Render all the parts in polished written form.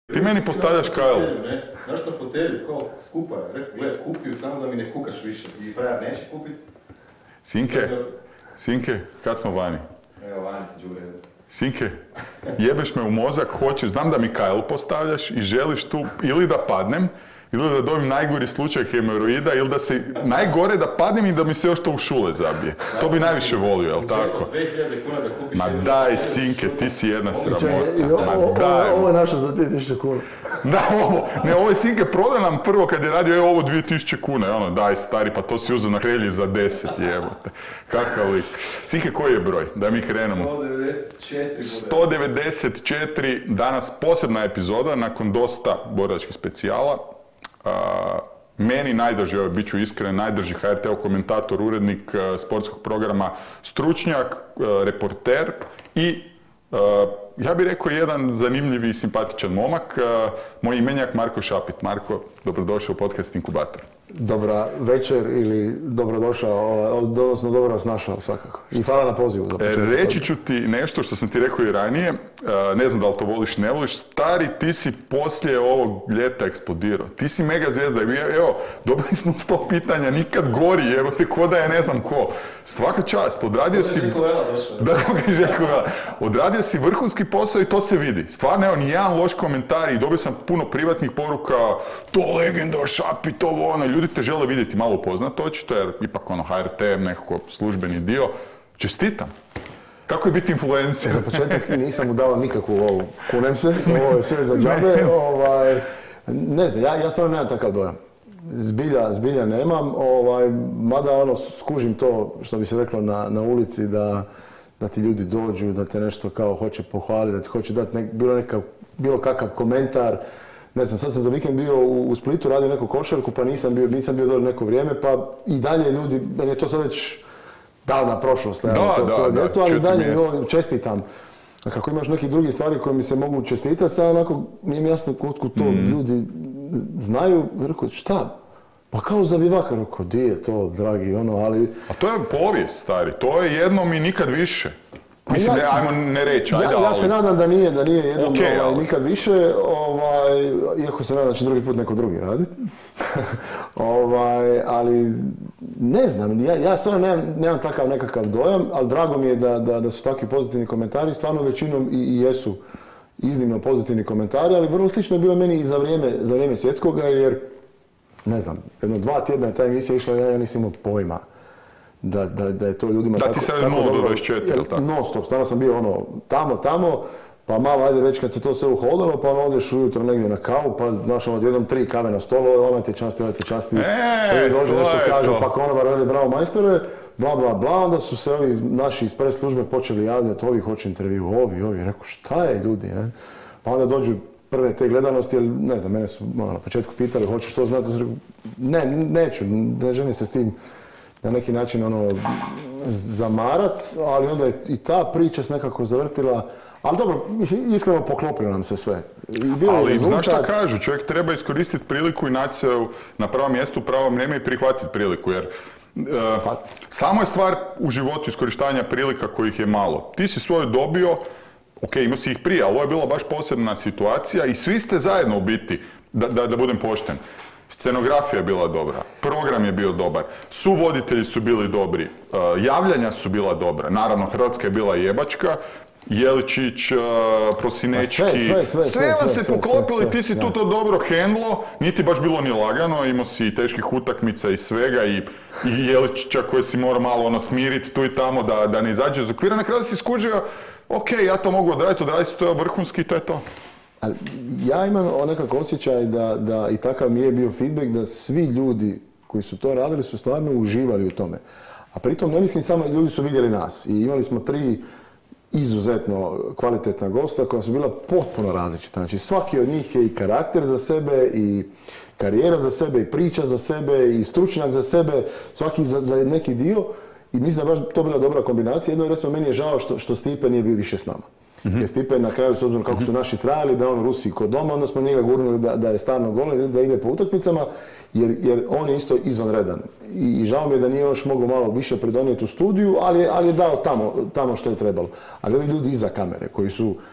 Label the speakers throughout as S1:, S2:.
S1: Ti meni postavljaš Kyle.
S2: Znaš sam fotelju, kao skupa je. Rekao, gledaj, kupio samo da mi ne kukaš više. I Frajer neće kupiti.
S1: Sinke, kad smo vani?
S2: Evo, vani se džure.
S1: Sinke, jebeš me u mozak, hoćeš, znam da mi Kyle postavljaš i želiš tu ili da padnem, ili da dobijem najgori slučaj hemoroida, ili da se, najgore da padnem i da mi se još to u šule zabije. To bi najviše volio, jel tako?
S2: 2000 kuna da kupiš...
S1: Ma daj, Sinke, ti si jedna sramota.
S3: Ovo je naša za 2000 kuna.
S1: Da, ovo je Sinke prodao nam prvo kad je radio, ovo 2000 kuna, ono, daj stari, pa to si uzeo na krelji za 10, jebote. Kakav lik. Sinke, koji je broj? Da mi krenemo. 194, danas posebna epizoda, nakon dosta borilačkih specijala. Meni najdrži, bit ću iskren, najdrži HRT-ov komentator, urednik sportskog programa, stručnjak, reporter i ja bih rekao jedan zanimljiv i simpatičan momak, moj imenjak Marko Šapit. Marko, dobrodošao u podcast Inkubator.
S3: Dobra večer ili dobrodošao, odnosno dobro vas našao svakako. I hvala na pozivu.
S1: Reći ću ti nešto što sam ti rekao i ranije, ne znam da li to voliš, ne voliš, stari, ti si poslije ovog ljeta eksplodirao. Ti si mega zvijezda, evo, dobili smo 100 pitanja, nikad gori, evo te ko da je ne znam ko. Svaka čast, odradio si... Odradio si vrhunski posao i to se vidi. Stvarno, evo, nijedan loš komentar i dobio sam puno privatnih poruka, to legenda, Šapit, ovo, ono, ljudi te žele vidjeti malo upoznato očito, jer ipak ono HRT, nekako službeni dio. Čestitam. Kako je biti influencer?
S3: Za početak nisam mu dao nikakvu ovu, kunem se, ovo je sve za džabe. Ne znam, ja stvarno nemam takav dojam. Zbilja nemam, mada ono skužim to što bi se reklo na ulici da ti ljudi dođu, da te nešto kao hoće pohvaliti, da ti hoće dati bilo kakav komentar. Ne znam, sad sam za vikend bio u Splitu, radio neku košarku, pa nisam bio dobro neko vrijeme, pa i dalje ljudi, meni je to sad već davna prošlost, ali dalje čestitam. A kako imaš neki drugi stvari koje mi se mogu čestitati, sad onako nije mi jasno kod to ljudi znaju, rekao, šta? Pa kao za Vivaka, rekao, di je to, dragi, ono, ali...
S1: A to je povijest, stari, to je jednom i nikad više. Mislim, ajmo ne reći, ajde, ali...
S3: Ja se nadam da nije jednom nikad više, iako se nadam da će drugi put neko drugi raditi. Ali, ne znam, ja stvarno nemam takav nekakav dojam, ali drago mi je da su takvi pozitivni komentari, stvarno većinom i jesu iznimno pozitivni komentari, ali vrlo slično je bilo meni i za vrijeme svjetskoga, jer, ne znam, jedno 2 tjedna je ta emisija išla, ja nisam imao pojma da je to ljudima tako dobro.
S1: Da, ti sad 0 do 24, ili tako?
S3: Non stop, stvarno sam bio ono tamo, pa malo ajde već kad se to sve uhodalo, pa odeš ujutro negdje na kavu, pa znaš odjednom 3 kave na stolu, ovaj ti časti, i dođe nešto kažu, pa konobar veli bravo majstore, bla bla bla, onda su se ovi naši iz pres službe počeli javljati, ovi hoće intervju, ovi, rekao šta je ljudi, ne? Pa onda dođu prve te gledanosti, jer ne znam, mene su na početku pitali, hoćeš to znati, neću, ne želim se s tim na neki način zamarat, ali onda je i ta priča se nekako zavrtila, ali dobro, mislim, iskreno poklopilo nam se sve.
S1: Ali znaš šta kažu, čovjek treba iskoristiti priliku i naći se na pravom mjestu, u pravom vrijeme i prihvatiti priliku, jer samo je stvar u životu iskorištavanja prilika kojih je malo. Ti si svoju dobio, ok, imao si ih prije, ali ovo je bila baš posebna situacija i svi ste zajedno u biti, da budem pošten. Scenografija je bila dobra, program je bio dobar, suvoditelji su bili dobri, javljanja su bila dobra, naravno Hrvatska je bila jebačka, Jeličić, Prosinečki, sve vam se poklopili, ti si tu to dobro hendlo, niti baš bilo ni lagano, imao si teških utakmica i svega i Jeličića koje si morao malo smiriti tu i tamo da ne izađe iz okvira, na kraju si skužio, ok, ja to mogu odraditi to je vrhunski i to je to.
S3: Ali ja imam nekako osjećaj da i takav mi je bio feedback da svi ljudi koji su to radili su stvarno uživali u tome. A pritom ne mislim samo ljudi su vidjeli nas i imali smo 3 izuzetno kvalitetna gosta koja su bila potpuno različita. Znači svaki od njih je i karakter za sebe i karijera za sebe i priča za sebe i stručnjak za sebe, svaki za neki dio i mislim da baš to bila dobra kombinacija. Jedno recimo meni je žao što Stipe nije bio više s nama. Jer Stipe na kraju, s obzirom kako su naši trajali, da on Rusi kod doma, onda smo njega gurnuli da je stalno gole, da ide po utakmicama, jer on je isto izvanredan. I žao mi je da nije još mogao malo više pridonijeti u studiju, ali je dao tamo što je trebalo. Ali ovi ljudi iza kamere, koji su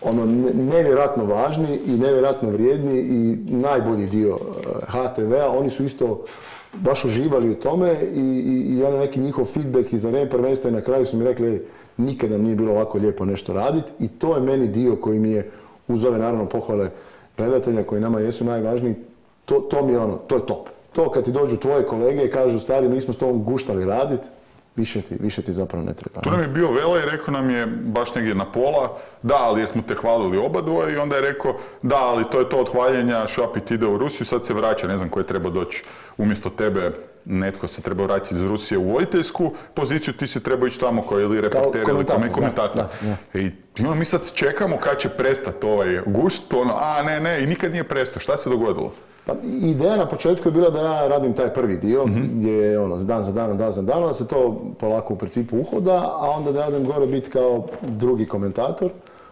S3: ono nevjerojatno važni i nevjerojatno vrijedni i najbolji dio HTV-a. Oni su isto baš uživali u tome i ono neki njihov feedback iza vrijeme prvenstva i na kraju su mi rekli nikad nam nije bilo ovako lijepo nešto raditi i to je meni dio koji mi je, uz ove naravno pohvale gledatelja koji nama jesu najvažniji, to mi je ono, to je top. To kad ti dođu tvoje kolege i kažu stari mi smo s tobom guštali raditi, više ti zapravo ne treba.
S1: Tu nam je bio Vela i rekao nam je baš negdje na pola, da, ali jer smo te hvalili obadvoje i onda je rekao, da, ali to je to od hvaljenja, Šapit ide u Rusiju, sad se vraća, ne znam ko je treba doći umjesto tebe, netko se treba vratiti iz Rusije u voditeljsku poziciju, ti si trebao ići tamo kao ili reporter ili komentator. I onda mi sad čekamo kad će prestati ovaj gušt, ono, ne, i nikad nije prestao. Šta se dogodilo?
S3: Pa, ideja na početku je bila da ja radim taj prvi dio, gdje je ono, dan za danom, da se to polako u principu uhoda, a onda da ja idem gore biti kao drugi komentator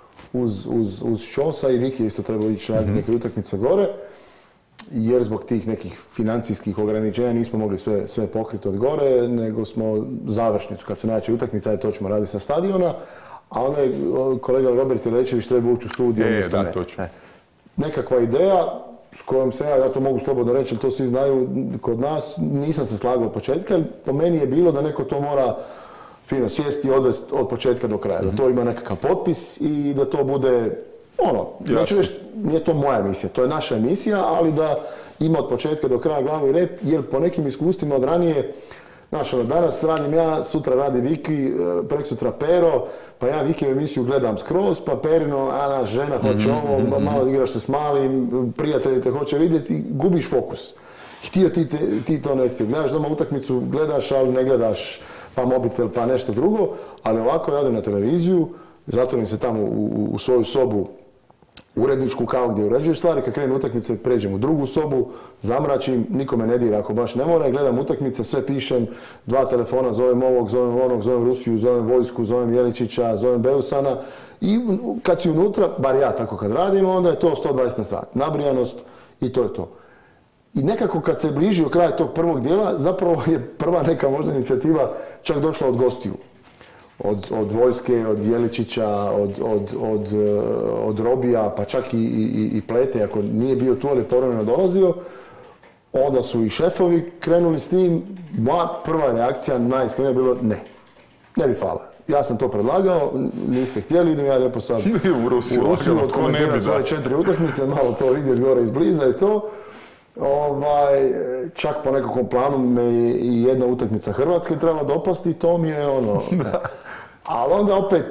S3: uz Šosa i Viki isto treba ići raditi neke utakmice gore, jer zbog tih nekih financijskih ograničenja nismo mogli sve pokriti od gore, nego smo završnicu, kad su najveće utakmice, to ćemo raditi sa stadiona, a onda je kolega Robert Ilečević treba ući u studiju. Nekakva ideja, s kojom se ja to mogu slobodno reći, to svi znaju kod nas, nisam se slagao od početka, ali po meni je bilo da neko to mora fino sjesti i odvesti od početka do kraja, da to ima nekakav potpis i da to bude, neću reći, nije to moja emisija, to je naša emisija, ali da ima od početka do kraja glavni rep, jer po nekim iskustvima od ranije, znaš, danas radim ja, sutra radi Viki, preksutra Pero, pa ja Viki emisiju gledam skroz, pa Perino, naš žena hoće ovo, malo igraš se s malim, prijatelji te hoće vidjeti i gubiš fokus. Htio ti to ne htio. Gledaš doma utakmicu, gledaš, ali ne gledaš pa mobitel, pa nešto drugo, ali ovako ja odem na televiziju, zatvorim se tamo u svoju sobu, uredničku kao gdje uređuješ stvari, kad krenu utakmice pređem u drugu sobu, zamračim, nikome ne dira ako baš ne mora, gledam utakmice, sve pišem, 2 telefona, zovem ovog, zovem onog, zovem Rusiju, zovem vojsku, zovem Jeličića, zovem Beusana i kad si unutra, bar ja tako kad radim, onda je to 120 na sat, nabrijanost i to je to. I nekako kad se bližio kraj tog prvog dijela, zapravo je prva neka možda inicijativa čak došla od gostiju. Od vojske, od Jeličića, od Robija, pa čak i Plete, ako nije bio tu, ali povremeno dolazio. Onda su i šefovi krenuli s tim. Moja prva reakcija, najiskrenija je bilo ne bi fala. Ja sam to predlagao, niste htjeli, idem ja lijepo sad u Rusiju, odkomentiram svoje 4 utakmice, malo to vidjeti gore izbliza i to. Čak po nekakvom planu me i jedna utakmica Hrvatske trebala dopasti i to mi je ali onda opet,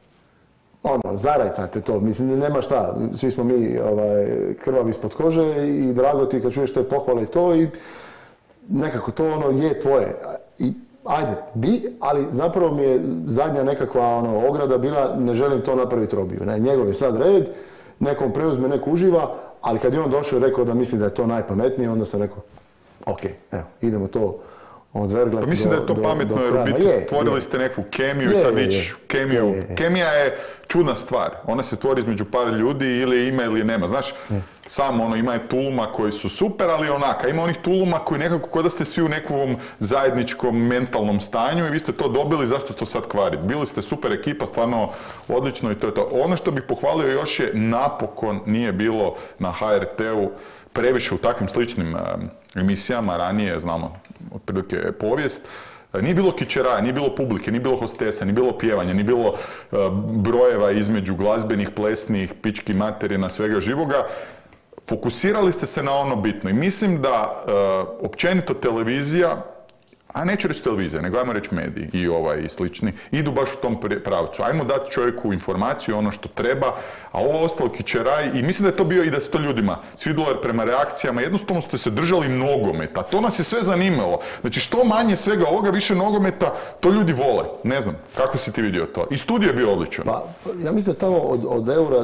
S3: zarajcate to, mislim, nema šta, svi smo mi krvavi ispod kože i drago ti kad čuješ te pohvale i to i nekako to je tvoje. I ajde, ali zapravo mi je zadnja nekakva ograda bila, ne želim to napraviti Robiju. Njegov je sad red, nekom preuzme, neko uživa, ali kad je on došao i rekao da misli da je to najpametnije, onda sam rekao, ok, evo, idemo to odverglati.
S1: Pa mislim da je to pametno jer u biti stvorili ste neku kemiju i sad ići kemiju. Kemija je čudna stvar. Ona se stvori između par ljudi ili ima ili nema. Znaš, samo ima je tuluma koji su super, ali onaka. Ima onih tuluma koji nekako kod da ste svi u nekom zajedničkom mentalnom stanju i vi ste to dobili, zašto to sad kvariti? Bili ste super ekipa, stvarno odlično i to je to. Ono što bih pohvalio još je, napokon nije bilo na HRT-u previše u takvim sličnim emisijama, ranije, znamo, otprilike povijest, nije bilo kičeraja, nije bilo publike, nije bilo hostesa, nije bilo pjevanja, nije bilo brojeva između glazbenih, plesnih, pički materina, svega živoga. Fokusirali ste se na ono bitno i mislim da općenito televizija, a neću reći televizija, nego ajmo reći mediji i slični, idu baš u tom pravcu. Ajmo dati čovjeku informaciju, ono što treba, a ovo ostalo kičeraj i mislim da je to bio i da se to ljudima svidjelo jer prema reakcijama jednostavno ste se držali nogometa. To nas je sve zanimalo. Znači što manje svega ovoga, više nogometa, to ljudi vole. Ne znam, kako si ti vidio to? I studio je bio odličan. Pa,
S3: ja mislim da tamo od Eura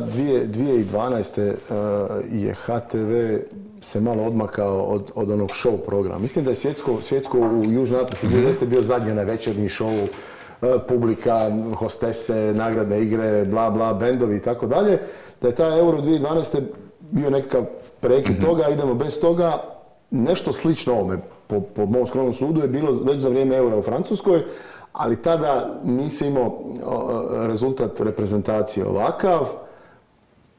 S3: 2012. Je HTV se malo odmakao od onog show programa. Mislim da je svjetsko u Južnoj Africi 2010. bio zadnji na večernji show, publika, hostese, nagradne igre, bla bla, bendovi i tako dalje. Da je taj Euro 2012. bio nekakav prekid toga, idemo bez toga. Nešto slično ovome, po mom skromnom sudu, je bilo već za vrijeme Eura u Francuskoj, ali tada nisi imao rezultat reprezentacije ovakav.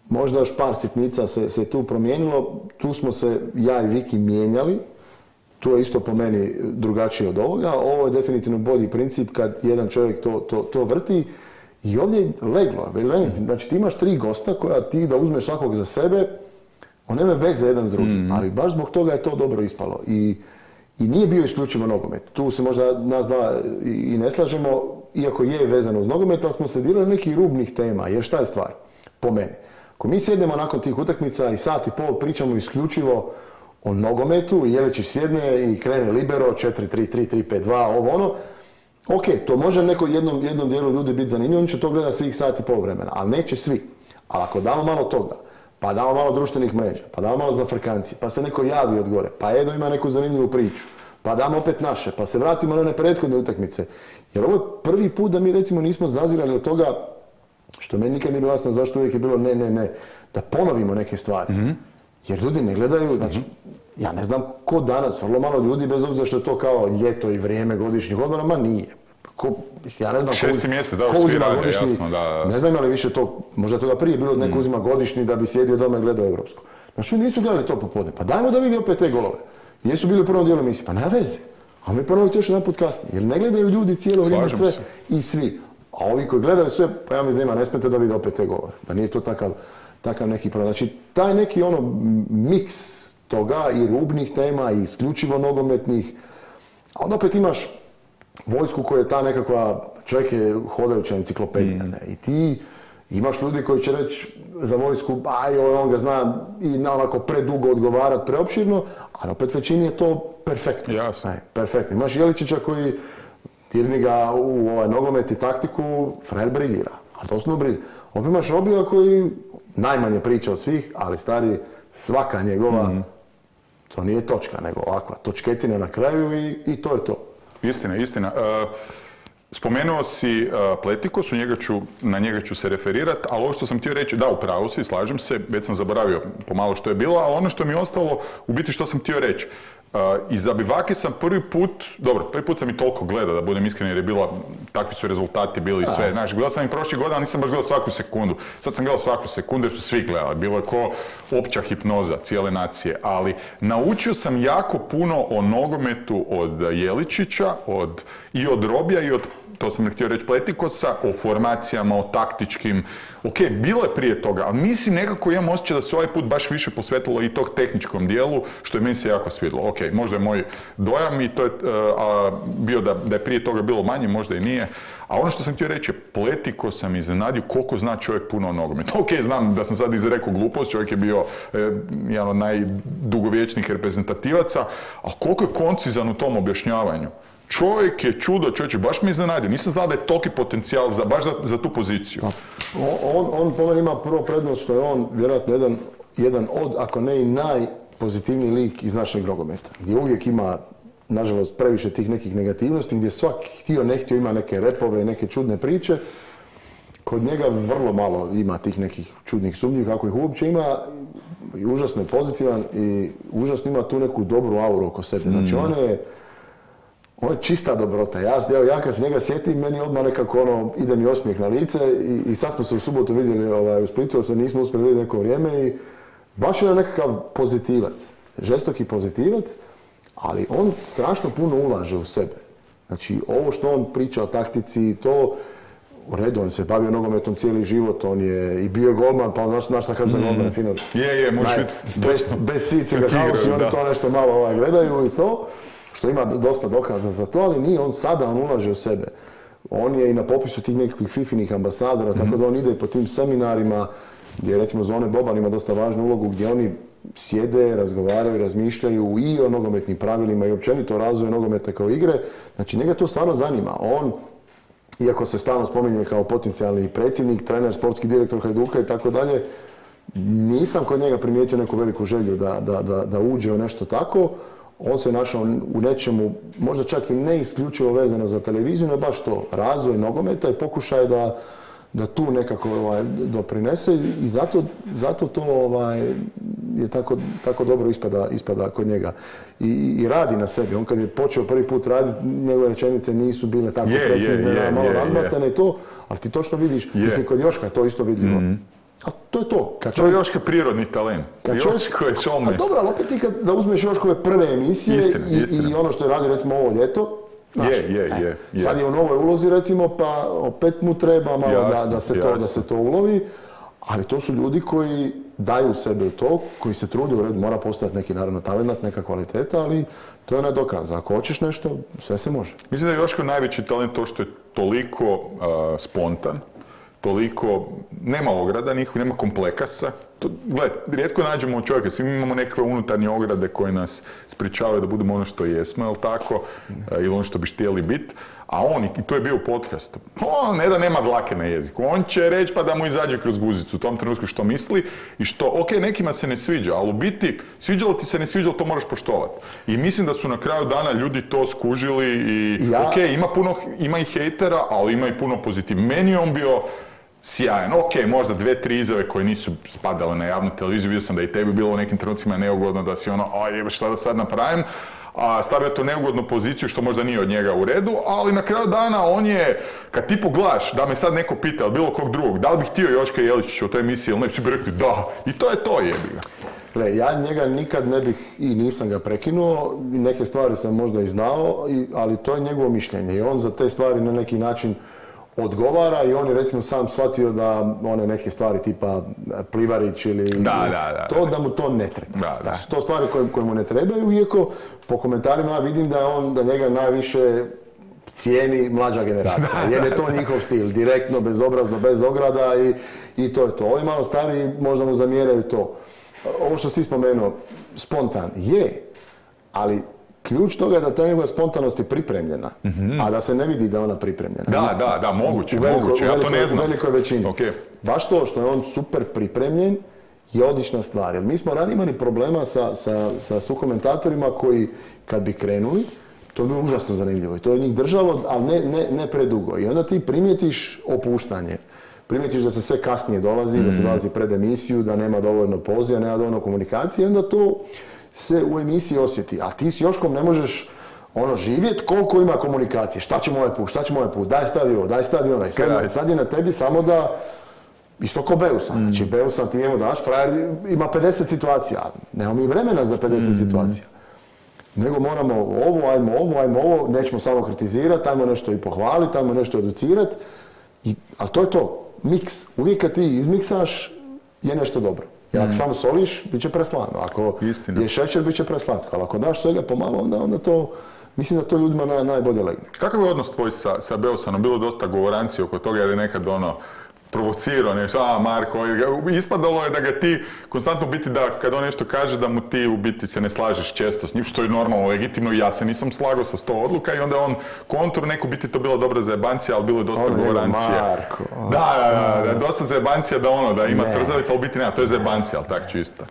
S3: možda još par sitnica se tu promijenilo, tu smo se ja i Viki mijenjali, tu je isto po meni drugačije od ovoga, ovo je definitivno bolji princip kad jedan čovjek to vrti i ovdje je leglo, znači ti imaš 3 gosta koja ti da uzmeš svakog za sebe, on nema veze jedan s drugim, ali baš zbog toga je to dobro ispalo i nije bio isključivo nogomet. Tu se možda nas dva i ne slažemo, iako je vezano uz nogomet, ali smo se dirali nekih rubnih tema, jer šta je stvar? Po meni. Ako mi sjednemo nakon tih utakmica i sat i pol pričamo isključivo o nogometu, Jeličić sjedne i krene libero, 4-3-3-3-5-2, ovo ono, ok, to može jednom dijelu ljudi biti zanimljivo, on će to gledati svih sat i pol vremena, ali neće svi. Ali ako damo malo toga, pa damo malo društvenih mreža, pa damo malo zafrkanci, pa se neko javi od gore, pa Edo ima neku zanimljivu priču, pa damo opet naše, pa se vratimo na one prethodne utakmice. Jer ovo je prvi put da mi recimo nismo zazirali od toga, što meni nikad nije bilo jasno zašto uvijek je bilo ne, da ponovimo neke stvari. Jer ljudi ne gledaju, znači, ja ne znam ko danas, vrlo malo ljudi, bez obzira što je to kao ljeto i vrijeme godišnjih odmora, ma nije. Ja ne znam
S1: 6. mjesec, da,
S3: ko uzima
S1: rade,
S3: godišnji,
S1: jasno, da.
S3: Ne znam ali više to, možda toga prije bilo neko uzima godišnji da bi sjedio doma i gledao Europsko. Znači nisu gledali to popodne, pa dajmo da vidi opet te golove. Jesu bili u prvom dijelu emisije, pa nema veze. A mi ponoviti još jedan put kasnije, jer ne gledaju ljudi cijelo vrijeme sve i svi. A ovi koji gledaju sve, pa ja mi znam, ne smete da vide opet te golove. Da nije to takav neki problem. Znači, taj neki miks toga i rubnih tema i isključivo nogometnih, a onda opet imaš vojsku koja je ta nekakva, čovjek je hodajuća enciklopedija, ne? I ti imaš ljudi koji će reći za vojsku, on ga zna i onako predugo odgovarat, preopširno, ali opet većini je to perfektno.
S1: Jasno.
S3: Perfektno. Imaš Jeličića koji dirni ga u nogomet i taktiku, frajer briljira, ali doslovno briljira. Opet imaš Robija koji najmanje priča od svih, ali stari, svaka njegova, to nije točka, nego ovakva točketina na kraju i to je to.
S1: Istina. Spomenuo si Pletikos, na njega ću se referirati, ali ovo što sam htio reći, da, u pravu si, slažem se, već sam zaboravio pomalo što je bilo, ali ono što mi je ostalo, u biti što sam htio reći, iza Bivake sam prvi put sam i toliko gledao, da budem iskren, jer je bilo, takvi su rezultati bili sve. Znaš, gledao sam i prošle godine, ali nisam baš gledao svaku sekundu. Sad sam gledao svaku sekundu jer su svi gledali. Bilo je ko opća hipnoza cijele nacije. Ali naučio sam jako puno o nogometu od Jeličića i od Robija i od, to sam htio reći, Pletikosa, o formacijama, o taktičkim. Ok, bilo je prije toga, ali mislim nekako imam osjećaj da se ovaj put baš više posvetilo i tog tehničkom dijelu, što je meni se jako svidjelo. Ok, možda je moj dojam i to je bio da je prije toga bilo manje, možda i nije. A ono što sam htio reći je, Pletikos sam iznenadio koliko zna čovjek puno o nogometu. Ok, znam da sam sad izrekao glupost, čovjek je bio jedan od najdugovječnijih reprezentativaca, ali koliko je koncizan u tom objašnjavanju. Čovjek je čudo, baš me iznenadio. Nisam znao da je toliki potencijal baš za tu poziciju.
S3: On po meni ima prvo prednost što je on vjerojatno jedan od, ako ne i najpozitivniji lik iz našeg nogometa. Gdje uvijek ima, nažalost, previše tih nekih negativnosti, gdje svaki htio ne htio ima neke repove i neke čudne priče. Kod njega vrlo malo ima tih nekih čudnih sumnji, kako ih uopće ima. I užasno je pozitivan i užasno ima tu neku dobru auru oko sebe. Znači on je čista dobrota. Ja kad se njega sjetim, meni odmah nekako ide mi osmijeh na lice i sad smo se u subotu vidjeli u Splitu, se nismo uspjeli vidjeti neko vrijeme i baš je nekakav pozitivac, žestoki pozitivac, ali on strašno puno ulaže u sebe. Znači, ovo što on priča o taktici, to u redu, on se bavio nogometom cijeli život, on je i bio golman, pa znaš šta kaže za golmane fino.
S1: Može biti
S3: bez sice ga haos i oni to nešto malo gledaju i to. Što ima dosta dokaza za to, ali nije on sada, on ulaže u sebe. On je i na popisu tih nekakvih fifinih ambasadora, tako da on ide po tim seminarima gdje recimo Zvone Boban ima dosta važnu ulogu, gdje oni sjede, razgovaraju, razmišljaju i o nogometnim pravilima i općenito o razvoju nogometa kao igre. Znači njega to stvarno zanima. On, iako se stalno spominje kao potencijalni predsjednik, trener, sportski direktor Hajduka i tako dalje, nisam kod njega primijetio neku veliku želju da uđe u nešto tako. On se našao u nečemu, možda čak i ne isključivo vezano za televiziju, no baš to, razvoj nogometa i pokušaj da tu nekako doprinese i zato to je tako dobro ispada kod njega. I radi na sebi. On kad je počeo prvi put raditi, njegove rečenice nisu bile tako precizne, malo razbacane i to, ali ti točno vidiš, mislim kod Joška je to isto vidljivo. A to je to.
S1: To je Joška prirodni talent. Joško je showman.
S3: A dobro, ali opet ti da uzmeš Joškove prve emisije i ono što je radio recimo ovo ljeto,
S1: je.
S3: Sad je u novoj ulozi recimo, pa opet mu treba malo da se to ulovi, ali to su ljudi koji daju sebe u to, koji se trude, u redu, mora postojati neki naravno talent, neka kvaliteta, ali to je onaj dokaz. Ako hoćeš nešto, sve se može.
S1: Mislim da je Joško najveći talent to što je toliko spontan, toliko, nema ograda, nema komplekasa. Gled, rijetko nađemo čovjeka, svi imamo nekakve unutarnje ograde koje nas sprječavaju da budemo ono što jesmo, jel tako, ili ono što bi htjeli biti, a on, i to je bio u podcastu, on ne da nema dlake na jeziku, on će reći pa da mu izađe kroz guzicu u tom trenutku što misli i što, ok, nekima se ne sviđa, ali u biti, sviđalo ti se, ne sviđalo, to moraš poštovati. I mislim da su na kraju dana ljudi to skužili i, ok, ima i hejtera, ali ima i puno pozitiv. Meni je on bio sjajan. Ok, možda 2-3 izjave koje nisu spadale na javnu televiziju, vidio sam da i tebi bilo u nekim trenucima neugodno da si ono, šta da sad napravim, a stavlja to neugodnu poziciju što možda nije od njega u redu, ali na kraju dana on je, kad ti pogledaš, da me sad neko pita, ili bilo kog drugog, da li bi htio Joška Jeličića u toj emisiji ili ne, svi bi rekli da, i to je to, jebi ga.
S3: Gle, ja njega nikad ne bih i nisam ga prekinuo, neke stvari sam možda i znao, ali to je njegovo mišljenje i on za te stvari na neki način odgovara i on je recimo sam shvatio da one neke stvari tipa Plivarić ili da mu to ne treba. Da su to stvari koje mu ne trebaju, iako po komentarima ja vidim da njega najviše cijeni mlađa generacija, jer je to njihov stil, direktno, bezobrazno, bez ograda i to je to. Ovi malo stariji možda mu zamjeraju to. Ovo što si ti spomenuo, spontan je, ali ključ toga je da ta njegova spontanost je pripremljena, a da se ne vidi da je ona pripremljena.
S1: Da, moguće, ja to ne znam.
S3: U velikoj većini. Okay. Baš to što je on super pripremljen je odlična stvar. Jer mi smo ranije imali problema sa sukomentatorima koji, kad bi krenuli, to je bilo užasno zanimljivo i to je njih držalo, ali ne predugo. I onda ti primijetiš opuštanje. Primijetiš da se sve kasnije dolazi, da se dolazi pred emisiju, da nema dovoljno poziva, nema dovoljno komunikacije, onda to se u emisiji osjeti. A ti s Joškom ne možeš živjeti koliko ima komunikacije. Šta ćemo ovaj put, daj stavi onaj. Sad je na tebi samo da, isto ko Beusa. Znači Beusa ti njemu daš, frajer ima 50 situacija. Nemamo mi vremena za 50 situacija. Nego moramo ajmo ovo, nećemo samo kritizirati, ajmo nešto i pohvaliti, ajmo nešto educirati. Ali to je to, miks. Uvijek kad ti izmiksaš je nešto dobro. Jer ako samo soliš, bit će preslano. Ako je šećer, bit će preslatko. Ali ako daš svega pomalo, onda to, mislim da to ljudima najbolje legne.
S1: Kakav je odnos tvoj sa Beusanom? Bilo dosta govorancije oko toga jer je nekad provocirao nešto, Marko, ispadalo je da ga ti konstantno biti da kad on nešto kaže da mu ti u biti se ne slažeš često s njim, što je normalno, legitimno, ja se nisam slagao sa 100 odluka i onda on kontru, neko biti to bila dobra zajebancija, ali bilo je dosta govorancije.
S3: Marko.
S1: Da, dosta zajebancija da ima trzavica, ali biti nema, to je zajebancija, ali tak čisto.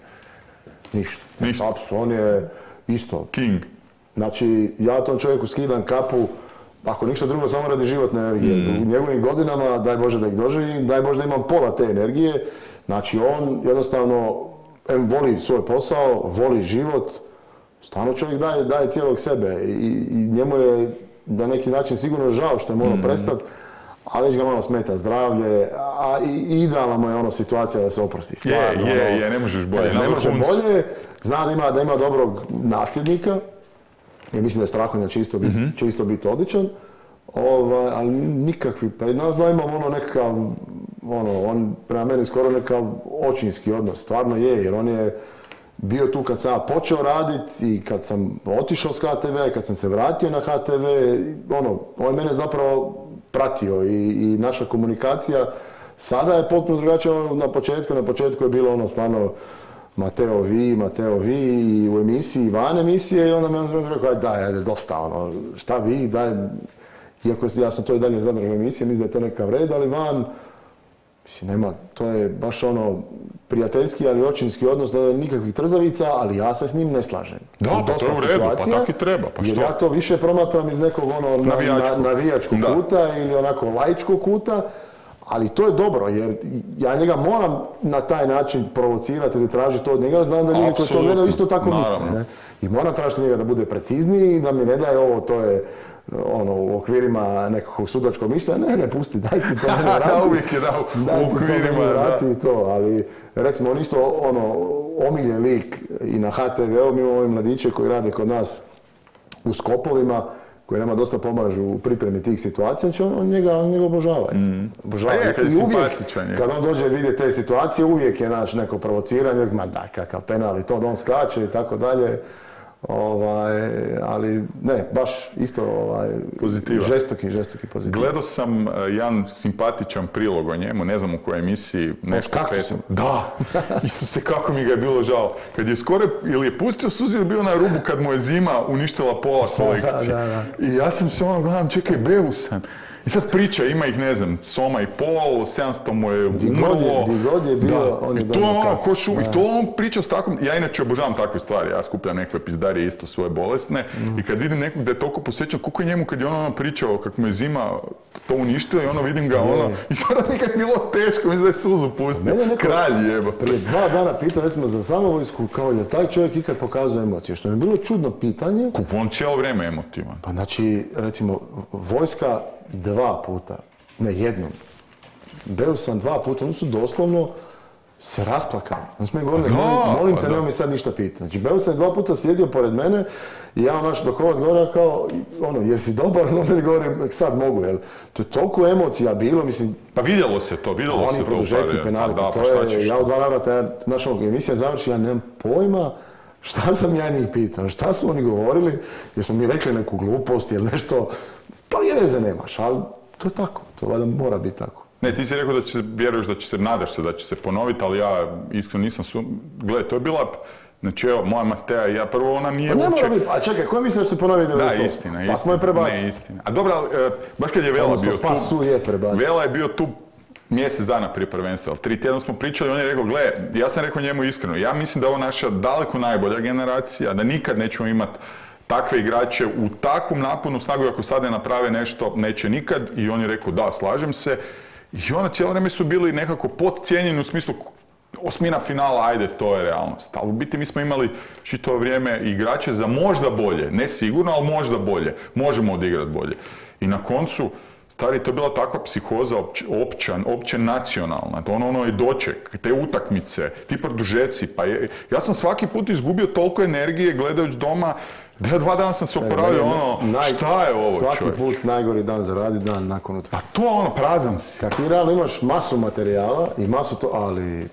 S3: Ništa. Apsolutno, on je isto.
S1: King.
S3: Znači, ja tom čovjeku skidam kapu, ako ništa drugo, samo radi životne energije. U njegovim godinama, daj Bože da ih doživim, daj Bože da imam pola te energije. Znači, on jednostavno voli svoj posao, voli život. Stvarno čovjek daje cijelog sebe i njemu je na neki način sigurno žao što je morao prestati, ali već ga malo smeta zdravlje, a i idealna mu je situacija da se oprosti. Stvarno,
S1: ne možeš bolje.
S3: Ne može bolje, zna da ima dobrog nasljednika, i mislim da je Strahinja će isto biti odličan, ali nikakvi, pa i nas da imamo nekakav, on prema meni skoro nekakav očinski odnos, stvarno je, jer on je bio tu kad sam ja počeo raditi i kad sam otišao s HTV, kad sam se vratio na HTV, on je mene zapravo pratio i naša komunikacija sada je potpuno drugačija. Na početku je bilo stvarno Mateo vi i u emisiji, van emisije i onda mi on rekao, daj, dosta, šta vi, daj, iako ja sam to i dalje zadržao u emisiji, mislim da je to nekav red, ali van, mislim, nema, to je baš prijateljski, ali očinski odnos, da je nikakvih trzavica, ali ja se s njim ne slažem.
S1: Da, pa to je u redu, pa tako i treba, pa što?
S3: Jer ja to više promatram iz nekog navijačkog kuta ili onako laičkog kuta, Ali to je dobro, jer ja njega moram na taj način provocirati ili tražiti to od njega, jer znam da ljudi koji to gledaju isto tako misle. Ne? I moram tražiti njega da bude precizniji i da mi ne daje ovo, to je u okvirima nekog sudačkog mišljenja, ne, pusti, daj ti to meni vrati.
S1: Uvijek je u okvirima,
S3: vrati i to, ali recimo on isto omiljen lik i na HTV-u, mi imamo ove mladiće koji rade kod nas u skopovima, koji nama dosta pomažu u pripremi tih situacija, znači on njega obožava. I uvijek, kad on dođe vidjeti te situacije, uvijek je naš neko provociranje, ma daj, kakav penal i to, da on skače i tako dalje. Ali ne, baš isto žestoki pozitiv.
S1: Gledao sam jedan simpatičan prilog o njemu, ne znam u kojoj emisiji. Da, Isuse, kako mi ga je bilo žao. Kad je skoro, ili je pustio suzu ili bio na rubu kad mu je zima uništila pola kolekcije. I ja sam se gledam, čekaj, Beusan. I sad priča, ima ih, ne znam, soma i pol, 700 mu je umrlo.
S3: Di god je bio, on je
S1: dobro kacu. I to on priča s takvom, ja inače obožavam takve stvari, ja skupljam nekakve pizdarije isto svoje bolesne i kad vidim nekog da je toliko posjećan, koliko je njemu kad je on pričao kako mu je zima to uništila i vidim ga i sada mi kad je bilo teško, mislim da je suzu pustio. Kralj jeba.
S3: Prije 2 dana pitao, recimo, za samovojsku, kao je taj čovjek ikad pokazuje emocije, što mi je bilo čudno pitanje.
S1: Kako on cijelo vrijeme emotivan.
S3: Pa znači, recimo, vojska 2 puta, ne jednom. Beusan 2 puta, oni su doslovno se rasplakali. Oni su mi govorili, molim te, nemoj mi sad ništa pitati. Znači, Beusan je 2 puta sjedio pored mene i ja dok ovo odgovorio kao, jesi dobar, meni govorim, sad mogu, jel? To je toliko emocija bilo, mislim...
S1: Pa vidjelo se to.
S3: Oni produžeci, penali, ja u 2 navrata, naša emisija završi, ja nemam pojma šta sam ja njih pitao, šta su oni govorili, jer smo mi rekli neku glupost ili nešto, pa veze nemaš, ali to je tako, to valjda mora biti tako.
S1: Ne, ti si rekao da vjeruješ da će se, nadaš se da će se ponoviti, ali ja iskreno nisam Gle, to je bila, znači evo, moja Mateja i ja, prvo ona nije
S3: uopće... Ne mora biti, a čekaj, ko misliš da će se ponoviti 98?
S1: Da, istina.
S3: Pa smo je prebacili.
S1: Ne, istina. A dobro, baš kad je Vela bio tu...
S3: Pa su je prebacili.
S1: Vela je bio tu mjesec dana prije prvenstva, ali 3 tjedna smo pričali, on je rekao, gle, ja sam rekao njemu iskreno, ja mislim da je ovo naša daleko najbolja generacija, da nikad nećemo imati takve igrače u takvom naponu snagu, ako sad ne naprave nešto, neće nikad. I on je rekao, da, slažem se. I onda cijelo vrijeme su bili nekako podcijenjeni u smislu osmina finala, ajde, to je realnost. Ali u biti mi smo imali čitavo vrijeme igrače za možda bolje, ne sigurno, ali možda bolje. Možemo odigrati bolje. I na koncu, stari, to je bila takva psihoza opće nacionalna. Ono je doček, te utakmice, ti produžeci. Pa ja sam svaki put izgubio toliko energije gledajući doma, da 2 dana sam se oporavio, šta je ovo, čovječ?
S3: Svaki put najgori dan za radit, dan nakon utakmice.
S1: Pa to prazan si.
S3: Kad ti realno imaš masu materijala i masu to, ali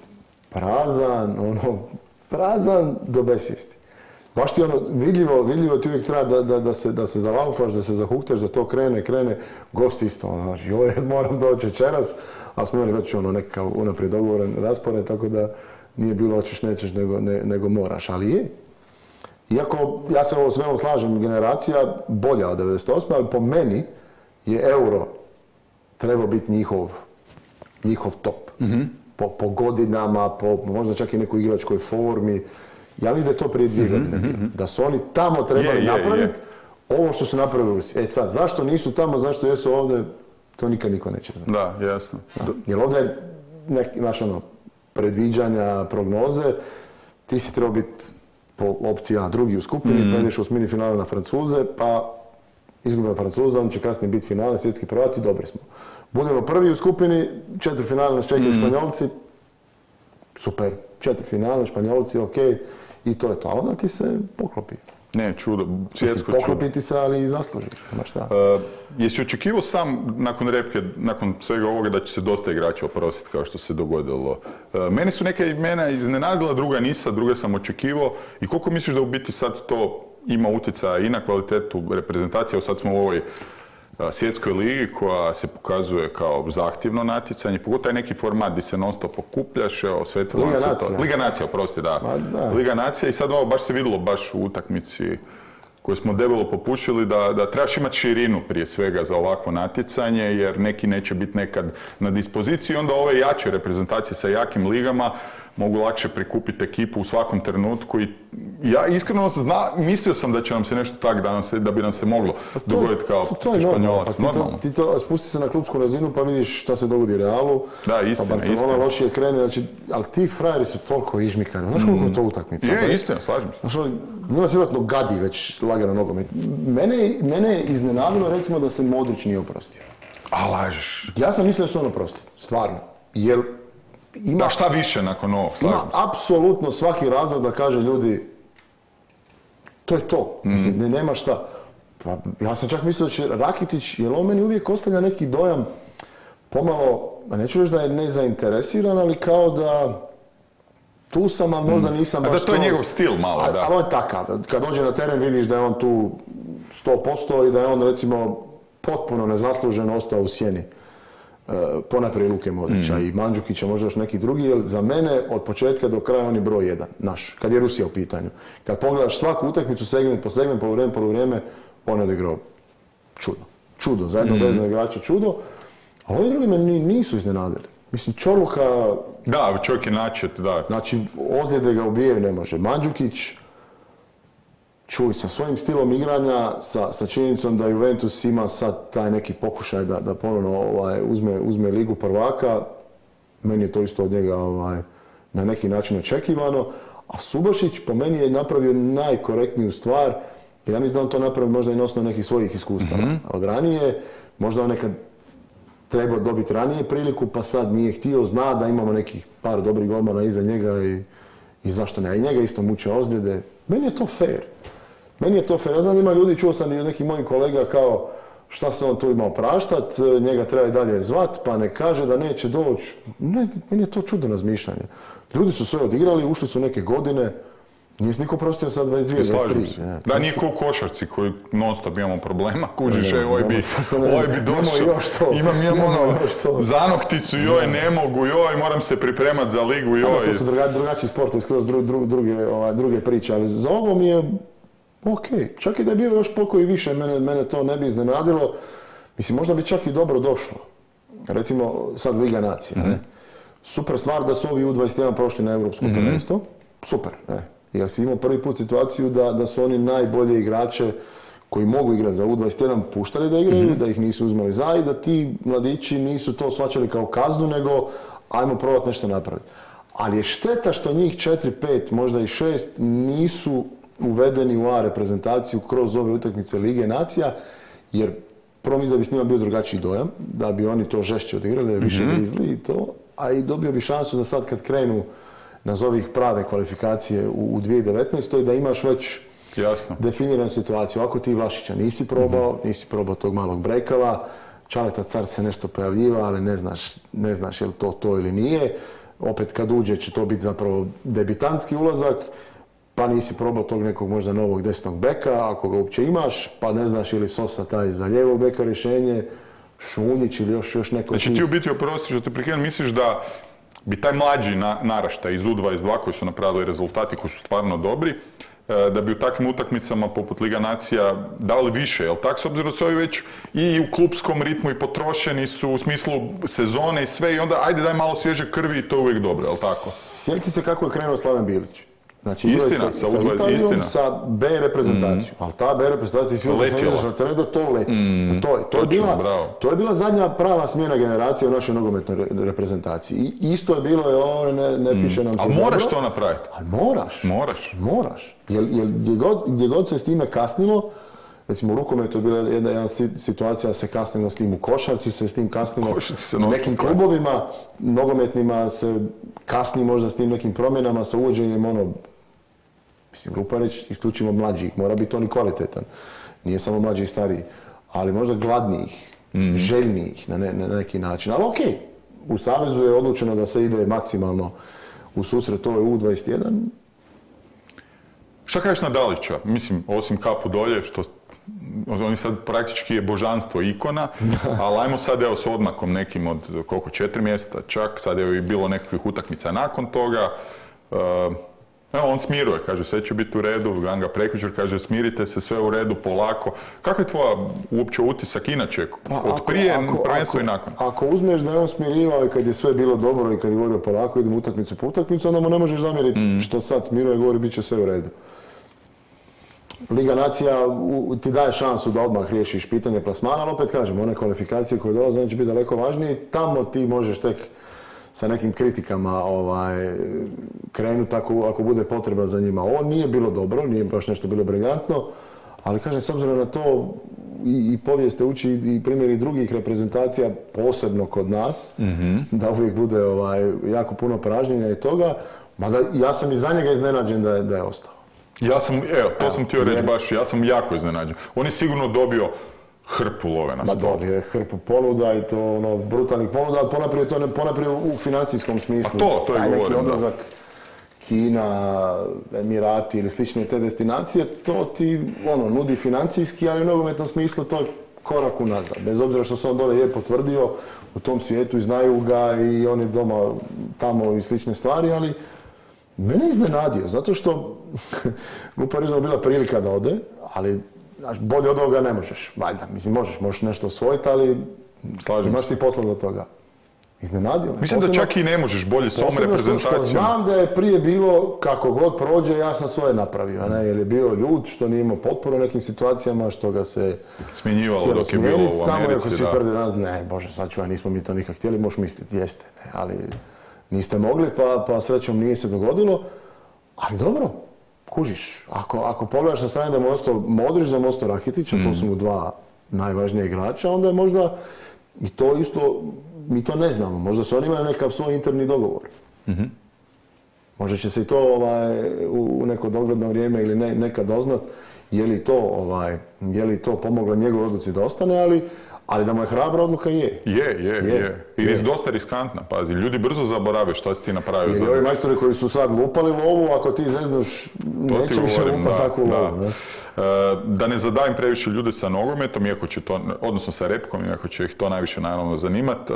S3: prazan do besvijesti. Baš ti vidljivo ti uvijek treba da se zalaufaš, da se zahukteš, da to krene, gost isto, moram doći večeras, ali smo imali već nekakav unaprijed dogovoran raspored, tako da nije bilo hoćeš nećeš, nego moraš, ali je. Iako, ja se ovo svemu slažem, generacija bolja od 98, ali po meni je Euro trebao biti njihov top. Po godinama, po možda čak i nekoj igračkoj formi. Ja mislim da je to prije 2 godine bilo. Da su oni tamo trebali napraviti ovo što su napravili u Rusiji. Sad, zašto nisu tamo, zašto jesu ovdje, to nikad niko neće znati.
S1: Da, jasno.
S3: Jer ovdje je predviđanja, prognoze, ti si trebao biti po opciji A, drugi u skupini, pa ideš u osmini finale na Francuze, pa izgubimo Francuza, on će kasnije biti finale, svjetski prvaci, dobri smo. Budemo prvi u skupini, 4 finale nas čekaju Španjolci, super, 4 finale, Španjolci, ok, i to je to. A onda ti se poklopi.
S1: Ne, čudo, svjetsko čudo.
S3: Poklopi ti se, ali i zaslužiš.
S1: Jesi očekivao sam nakon repke, nakon svega ovoga, da će se dosta igrača oprostiti kao što se dogodilo? Meni su neka imena iznenadila, druga nisam, druga sam očekivao. I koliko misliš da u biti sad to ima utjecaja i na kvalitetu reprezentacije? Evo sad smo u ovoj svjetskoj ligi koja se pokazuje kao zahtjevno natjecanje, pogotovo taj neki format gdje se non stop okupljaš, osvetilo se to. Liga nacija, oprosti, da. Liga nacija i sad ovo baš se vidjelo baš u utakmici koju smo debelo popušili da trebaš imati širinu prije svega za ovakvo natjecanje, jer neki neće biti nekad na dispoziciji, onda ove jače reprezentacije sa jakim ligama mogu lakše prikupiti ekipu u svakom trenutku i ja iskreno mislio sam da će nam se nešto tak da bi nam se moglo dogoditi kao Španjolac.
S3: Ti to spusti se na klupsku razinu pa vidiš šta se dogodi Realu.
S1: Da, istina.
S3: Pa Barcelona lošije krene, znači, ali ti frajeri su toliko ižmikani. Znaš koliko je to utakmica?
S1: Je, istina, slažem se.
S3: Znaš, njima se vjerojatno gadi već lagano nogomet. Mene je iznenadilo recimo da se Modrić nije oprostio.
S1: A lažeš.
S3: Ja sam mislio da se on oprosti, stvarno. Jer ima...
S1: Da, šta više nakon ovog?
S3: Ima apsolutno svaki razlog da kaže ljudi to je to. Mislim, nema šta. Pa, ja sam čak mislio da će Rakitić, jer on meni uvijek ostavlja neki dojam pomalo, neću reći da je nezainteresiran, ali kao da tu sam, a možda nisam baš...
S1: A da to je njegov stil malo, da.
S3: Ali on je takav. Kad dođe na teren vidiš da je on tu 100% i da je on recimo potpuno nezasluženo ostao u sjeni. Ponajprije Luke Modrića i Mandžukića, možda još neki drugi, jer za mene od početka do kraja on je broj 1, naš, kad je Rusija u pitanju. Kad pogledaš svaku utakmicu, segment po segment, poluvrijeme, on je odigrao čudo, zajedno vezano igrača čudo, a ovi drugi me nisu iznenadili. Mislim, Čorluka...
S1: Da, čovjek je načet, da.
S3: Znači, ozljede ga ubijaju ne može. Mandžukić, čuj, sa svojim stilom igranja, sa činjenicom da Juventus ima sad taj neki pokušaj da ponovno uzme ligu prvaka, meni je to isto od njega na neki način očekivano, a Subošić po meni je napravio najkorektniju stvar, jer ja mislim da on to napravi možda i na osnovu nekih svojih iskustava. Od ranije, možda on nekad trebao dobiti ranije priliku, pa sad nije htio, zna da imamo nekih par dobrih golmana iza njega i zašto ne, i njega isto muče ozljede. Meni je to fair. Ja znam da ima ljudi, čuo sam i od nekih mojih kolega kao šta se on tu ima opraštat, njega treba i dalje zvat, pa ne kaže da neće doći. Ne, meni je to čudno razmišljanje. Ljudi su sve odigrali, ušli su neke godine, nije se niko prostio sad 22, 23.
S1: Da, nije ko u košarci koji non stop imamo problema, kužiš, ovaj bi došao, imam zanokticu, joj, ne mogu, joj, moram se pripremat za ligu, joj.
S3: To su drugačiji sportovi, skroz druge priče, ali za ovo mi je ok, čak i da je bio još pokoji više, mene to ne bi iznenadilo. Mislim, možda bi čak i dobro došlo. Recimo, sad Liga nacija, ne? Super stvar da su ovi U21 prošli na Europsko prvenstvo. Super, ne? Jer si imao prvi put situaciju da su oni najbolje igrače koji mogu igrati za U21 puštali da igraju, da ih nisu uzmali za i da ti mladići nisu to shvaćali kao kaznu, nego ajmo probati nešto napraviti. Ali je šteta što njih 4, 5, možda i 6 nisu uvedeni u A reprezentaciju kroz ove utakmice Lige nacija, jer prvo mislim da bi s njima bio drugačiji dojam, da bi oni to žešće odigrali, više grizli i to, a i dobio bi šansu da sad kad krenu nazovi ih prave kvalifikacije u 2019. da imaš već definiranu situaciju. Ako ti Vlašića nisi probao tog malog Brekala, Čaleta Car se nešto pojavljiva, ali ne znaš je li to ili nije. Opet kad uđe će to biti zapravo debitantski ulazak, pa nisi probao tog nekog možda novog desnog beka, ako ga uopće imaš, pa ne znaš ili Sosa taj za lijevog beka rješenje, Šunjić ili još neko...
S1: Znači ti u biti oprosti što te prekinem, misliš da bi taj mlađi naraštaj iz U22 koji su napravili rezultati koji su stvarno dobri, da bi u takvim utakmicama poput Liga nacija dali više, jel tak? S obzirom da su ovi već i u klupskom ritmu i potrošeni su u smislu sezone i sve i onda ajde daj malo svježe krvi i to je uvijek dobro, jel tako?
S3: Sjeti se kako je krenuo Slaven Bilić. Znači, istina, sa Italijom, sa B reprezentacijom. Ali ta B reprezentacija svi da sam izašao na terenu da to leti. To je bila zadnja prava smjena generacije u našoj nogometnoj reprezentaciji. I isto je bilo, ne piše nam se dobro.
S1: Ali moraš to napraviti.
S3: Ali moraš. Jer gdje god se s time kasnilo, recimo u rukometu je bila jedna situacija da se kasnilo s tim u košarci, se s tim kasnilo u nekim klubovima, nogometnima se kasni možda s tim nekim promjenama, sa uvođenjem mislim, glupo reći, isključivo mlađih, mora biti on i kvalitetan. Nije samo mlađi i stariji, ali možda gladnijih, željnijih na neki način. Ali okej, u Savezu je odlučeno da se ide maksimalno u susret ovoj U21.
S1: Šta kažeš na Dalića? Mislim, osim kapu dolje, što oni sad praktički je božanstvo ikona, ali ajmo sad s odmakom nekim od 4 mjesta čak, sad je bilo nekakvih utakmica nakon toga. Evo, on smiruje, kaže, sve će biti u redu, Ganga prekjučer kaže, smirite se, sve u redu, polako. Kako je tvoja uopće utisak inače, od prije, prvenstvo i nakon?
S3: Ako uzmeš da je on smirivao i kad je sve bilo dobro i kad je govorio polako, idem utakmicu po utakmicu, onda mu ne možeš zamjeriti što sad smiruje i govori, bit će sve u redu. Liga nacija ti daje šansu da odmah riješiš pitanje plasmana, ali opet kažem, one kvalifikacije koje dolaze, one će biti daleko važnije, tamo ti možeš tek sa nekim kritikama krenuti ako bude potreba za njima. Ovo nije bilo dobro, nije baš nešto bilo briljantno, ali kažem, s obzirom na to i povijest te uči i primjeri drugih reprezentacija, posebno kod nas, da uvijek bude jako puno pražnjenja i toga, mada ja sam i za njega iznenađen da je ostao.
S1: To sam htio reći baš, ja sam jako iznenađen. On je sigurno dobio hrpu love na stolu.
S3: Dobio je hrpu ponuda i to brutalnih ponuda, ponajprije u financijskom smislu.
S1: To je
S3: neki odlazak Kina, Emirati ili slične te destinacije, to ti nudi financijski, ali u nogometnom smislu to je korak unazad. Bez obzira što se on dole je potvrdio u tom svijetu i znaju ga i on je doma tamo i slične stvari, ali mene je iznenadio, zato što glupo reći da je bila prilika da ode, ali bolje od ovoga ne možeš, valjda. Mislim, možeš nešto osvojiti, ali imaš ti posla do toga. Iznenadio me.
S1: Mislim da čak i ne možeš bolje s ovom reprezentacijom.
S3: Što znam da je prije bilo, kako god prođe, ja sam svoje napravio, jer je bio ljud, što nije imao potporu u nekim situacijama, što ga se
S1: smjenjivalo dok je bilo u Americi.
S3: Tamo ako si tvrdi danas, ne, bože, sačuvaj, nismo mi to nikak htjeli, možeš misliti, jeste, ne, ali niste mogli, pa srećom nije se dogodilo, ali dobro. Kužiš, ako pogledaš sa strane da mu je ostao Modrić, da mu je ostao Rakitić, a to su mu dva najvažnija igrača, onda je možda, i to isto, mi to ne znamo, možda su oni imali nekav svoj interni dogovor. Možda će se i to u neko dogledno vrijeme ili nekad doznat, je li to pomoglo njegovoj odluci da ostane, ali da mu je hrabra odluka je.
S1: Je. I dosta riskantna, pazi. Ljudi brzo zaborave šta si ti napravio.
S3: I ovi majstori koji su sad lupali lovu, ako ti zeznuš, neće više lupati takvu lovu.
S1: Da ne zadavim previše ljude sa nogometom, iako će to, odnosno sa repkom, iako će ih to najviše naravno zanimati.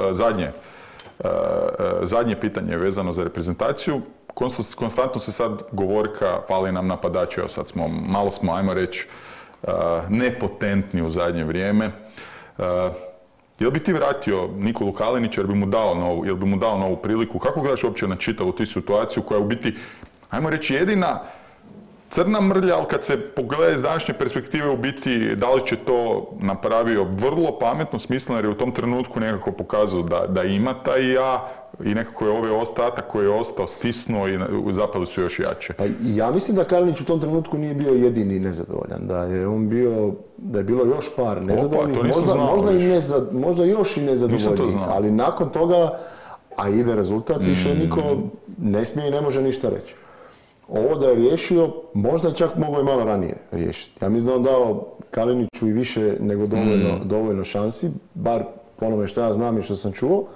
S1: Zadnje pitanje vezano za reprezentaciju. Konstantno se sad govorka, fali nam napadači, evo sad malo smo, ajmo reći, nepotentni u zadnje vrijeme. Jel bi ti vratio Nikolu Kalinića jer bi mu dao novu priliku? Kako gledaš uopće na čitavu tu situaciju koja je u biti, ajmo reći, jedina crna mrlja, ali kad se pogleda iz današnje perspektive u biti da li će to napravio vrlo pametno, smisleno, jer je u tom trenutku nekako pokazao da ima taj ja i nekako je ovaj ostatak koji je ostao stisnuo i zapali su još jače.
S3: Pa ja mislim da Kalinić u tom trenutku nije bio jedini nezadovoljan, da je bilo još par nezadovoljnih, možda još i nezadovoljnih, ali nakon toga, a ide rezultat, više niko ne smije i ne može ništa reći. Ovo da je riješio, možda čak mogao je malo ranije riješiti. Ja mislim da on dao Kaliniću i više nego dovoljno šansi, bar po onome što ja znam i što sam čuo.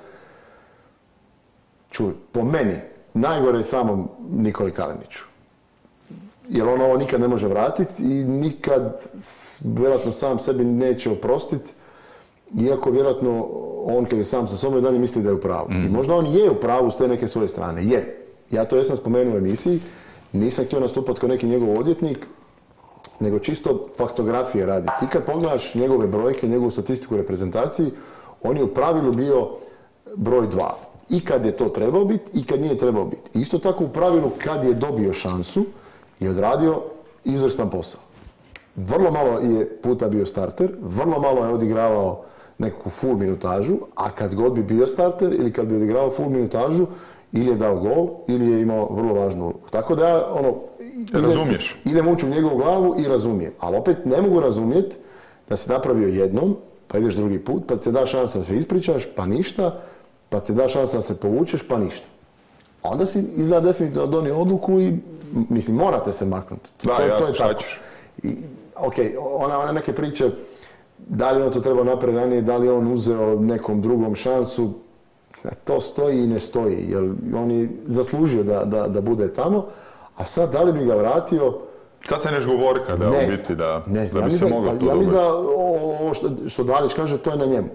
S3: Čuj, po meni, najgore je samom Nikoli Kaliniću. Jer on ovo nikad ne može vratiti i nikad, vjerojatno sam sebi neće oprostiti, iako vjerojatno on kad je sam sa sobom i dalje misli da je u pravu. I možda on je u pravu s te neke svoje strane. Jer, ja to jesam spomenuo u emisiji, nisam htio nastupati kao neki njegov odvjetnik, nego čisto faktografije radi. Ti kad pogledaš njegove brojke, njegovu statistiku u reprezentaciji, on je u pravilu bio broj 2. I kad je to trebao biti i kad nije trebao biti. Isto tako u pravilu kad je dobio šansu i odradio izvrstan posao. Vrlo malo je puta bio starter, vrlo malo je odigravao nekakvu full minutažu, a kad god bi bio starter ili kad bi odigravao full minutažu, ili je dao gol, ili je imao vrlo važnu ulogu. Tako da ja, idem ući u njegovu glavu i razumijem. Ali opet ne mogu razumjeti da si napravio jednom, pa ideš drugi put, pa ti se da šansa da se ispričaš, pa ništa, pa ti se da šansa da se povučeš, pa ništa. Onda si izgleda definitivno donio odluku i, mislim, morate se maknuti.
S1: Da, jasno, šta ćeš.
S3: One neke priče, da li on to trebao napraviti ranije, da li on uzeo nekom drugom šansu, to stoji i ne stoji, jer on je zaslužio da bude tamo, a sad da li bi ga vratio...
S1: Sad se neš govorka da u biti da bi se moglo to dobiti.
S3: Ja mislim da ovo što Dalić kaže, to je na njemu.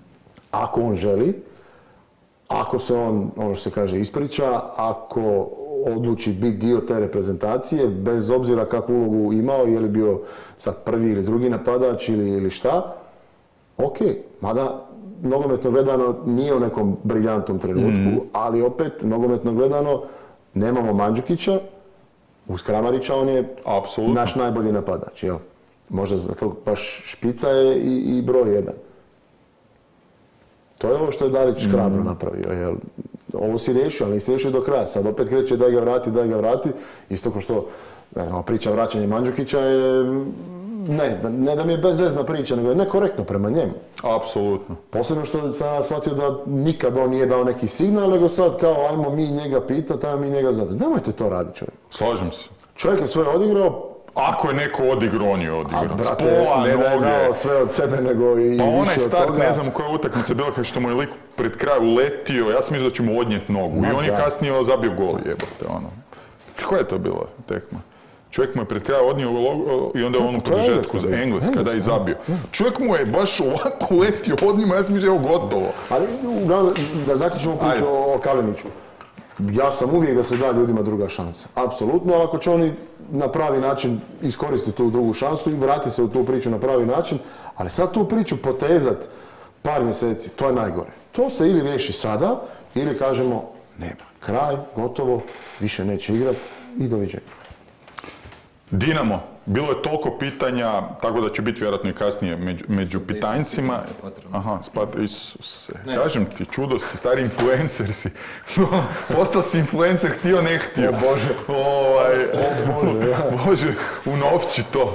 S3: Ako on želi, ako se on, ono što se kaže, ispriča, ako odluči biti dio te reprezentacije, bez obzira kakvu ulogu imao, je li bio sad prvi ili drugi napadač ili šta, ok, mada nogometno gledano nije u nekom briljantnom trenutku, ali opet, nogometno gledano, nemamo Mandžukića, uz Kramarića on je naš najbolji napadač, jel? Možda zato baš špica je i broj jedan. To je ovo što je Dalić hrabro napravio, jel? Ovo si riješio, ali nisi riješio do kraja. Sad opet kreće daj ga vrati. Isto kao što, ne znam, priča vraćanje Mandžukića je, ne da mi je bezvezna priča, nego je nekorektno prema njemu.
S1: Apsolutno.
S3: Posebno što sam shvatio da nikad on nije dao neki signal, nego sad kao ajmo mi njega pitati, ajmo mi njega zadati. Nemojte to raditi, čovjek.
S1: Slažem se.
S3: Čovjek je sve odigrao.
S1: Ako je neko odigrao, on je odigrao.
S3: Brate, ne da je dao sve od sebe, nego i više od toga.
S1: Pa onaj start, ne znam koja utakmica bila, kao što mu je lik pred kraj uletio, ja sam mislio da će mu odnijeti nogu. I on je kasnije zabio gol, jebote, ono. Koja je to bila tekma? Čovjek mu je pred kraj odnio i onda je on u produžetku za Engleska, da je zabio. Čovjek mu je baš ovako letio od njima, ja sam mislio gotovo.
S3: Ali, uglavnom, da zaključimo priču o Kaliniću. Ja sam uvijek da se da ljudima druga šansa. Apsolutno, ali ako će oni na pravi način iskoristiti tu drugu šansu i vrati se u tu priču na pravi način, ali sad tu priču potezat par mjeseci, to je najgore. To se ili riješi sada, ili kažemo nema. Kraj, gotovo, više neće igrati i doviđenja.
S1: Dinamo, bilo je toliko pitanja, tako da će biti vjerojatno i kasnije među pitanjcima. Aha, Isuse, kažem ti, čudo si, stari influencer si. Postao si influencer, htio, ne htio.
S3: O Bože.
S1: Bože, ja. Bože, unovči to.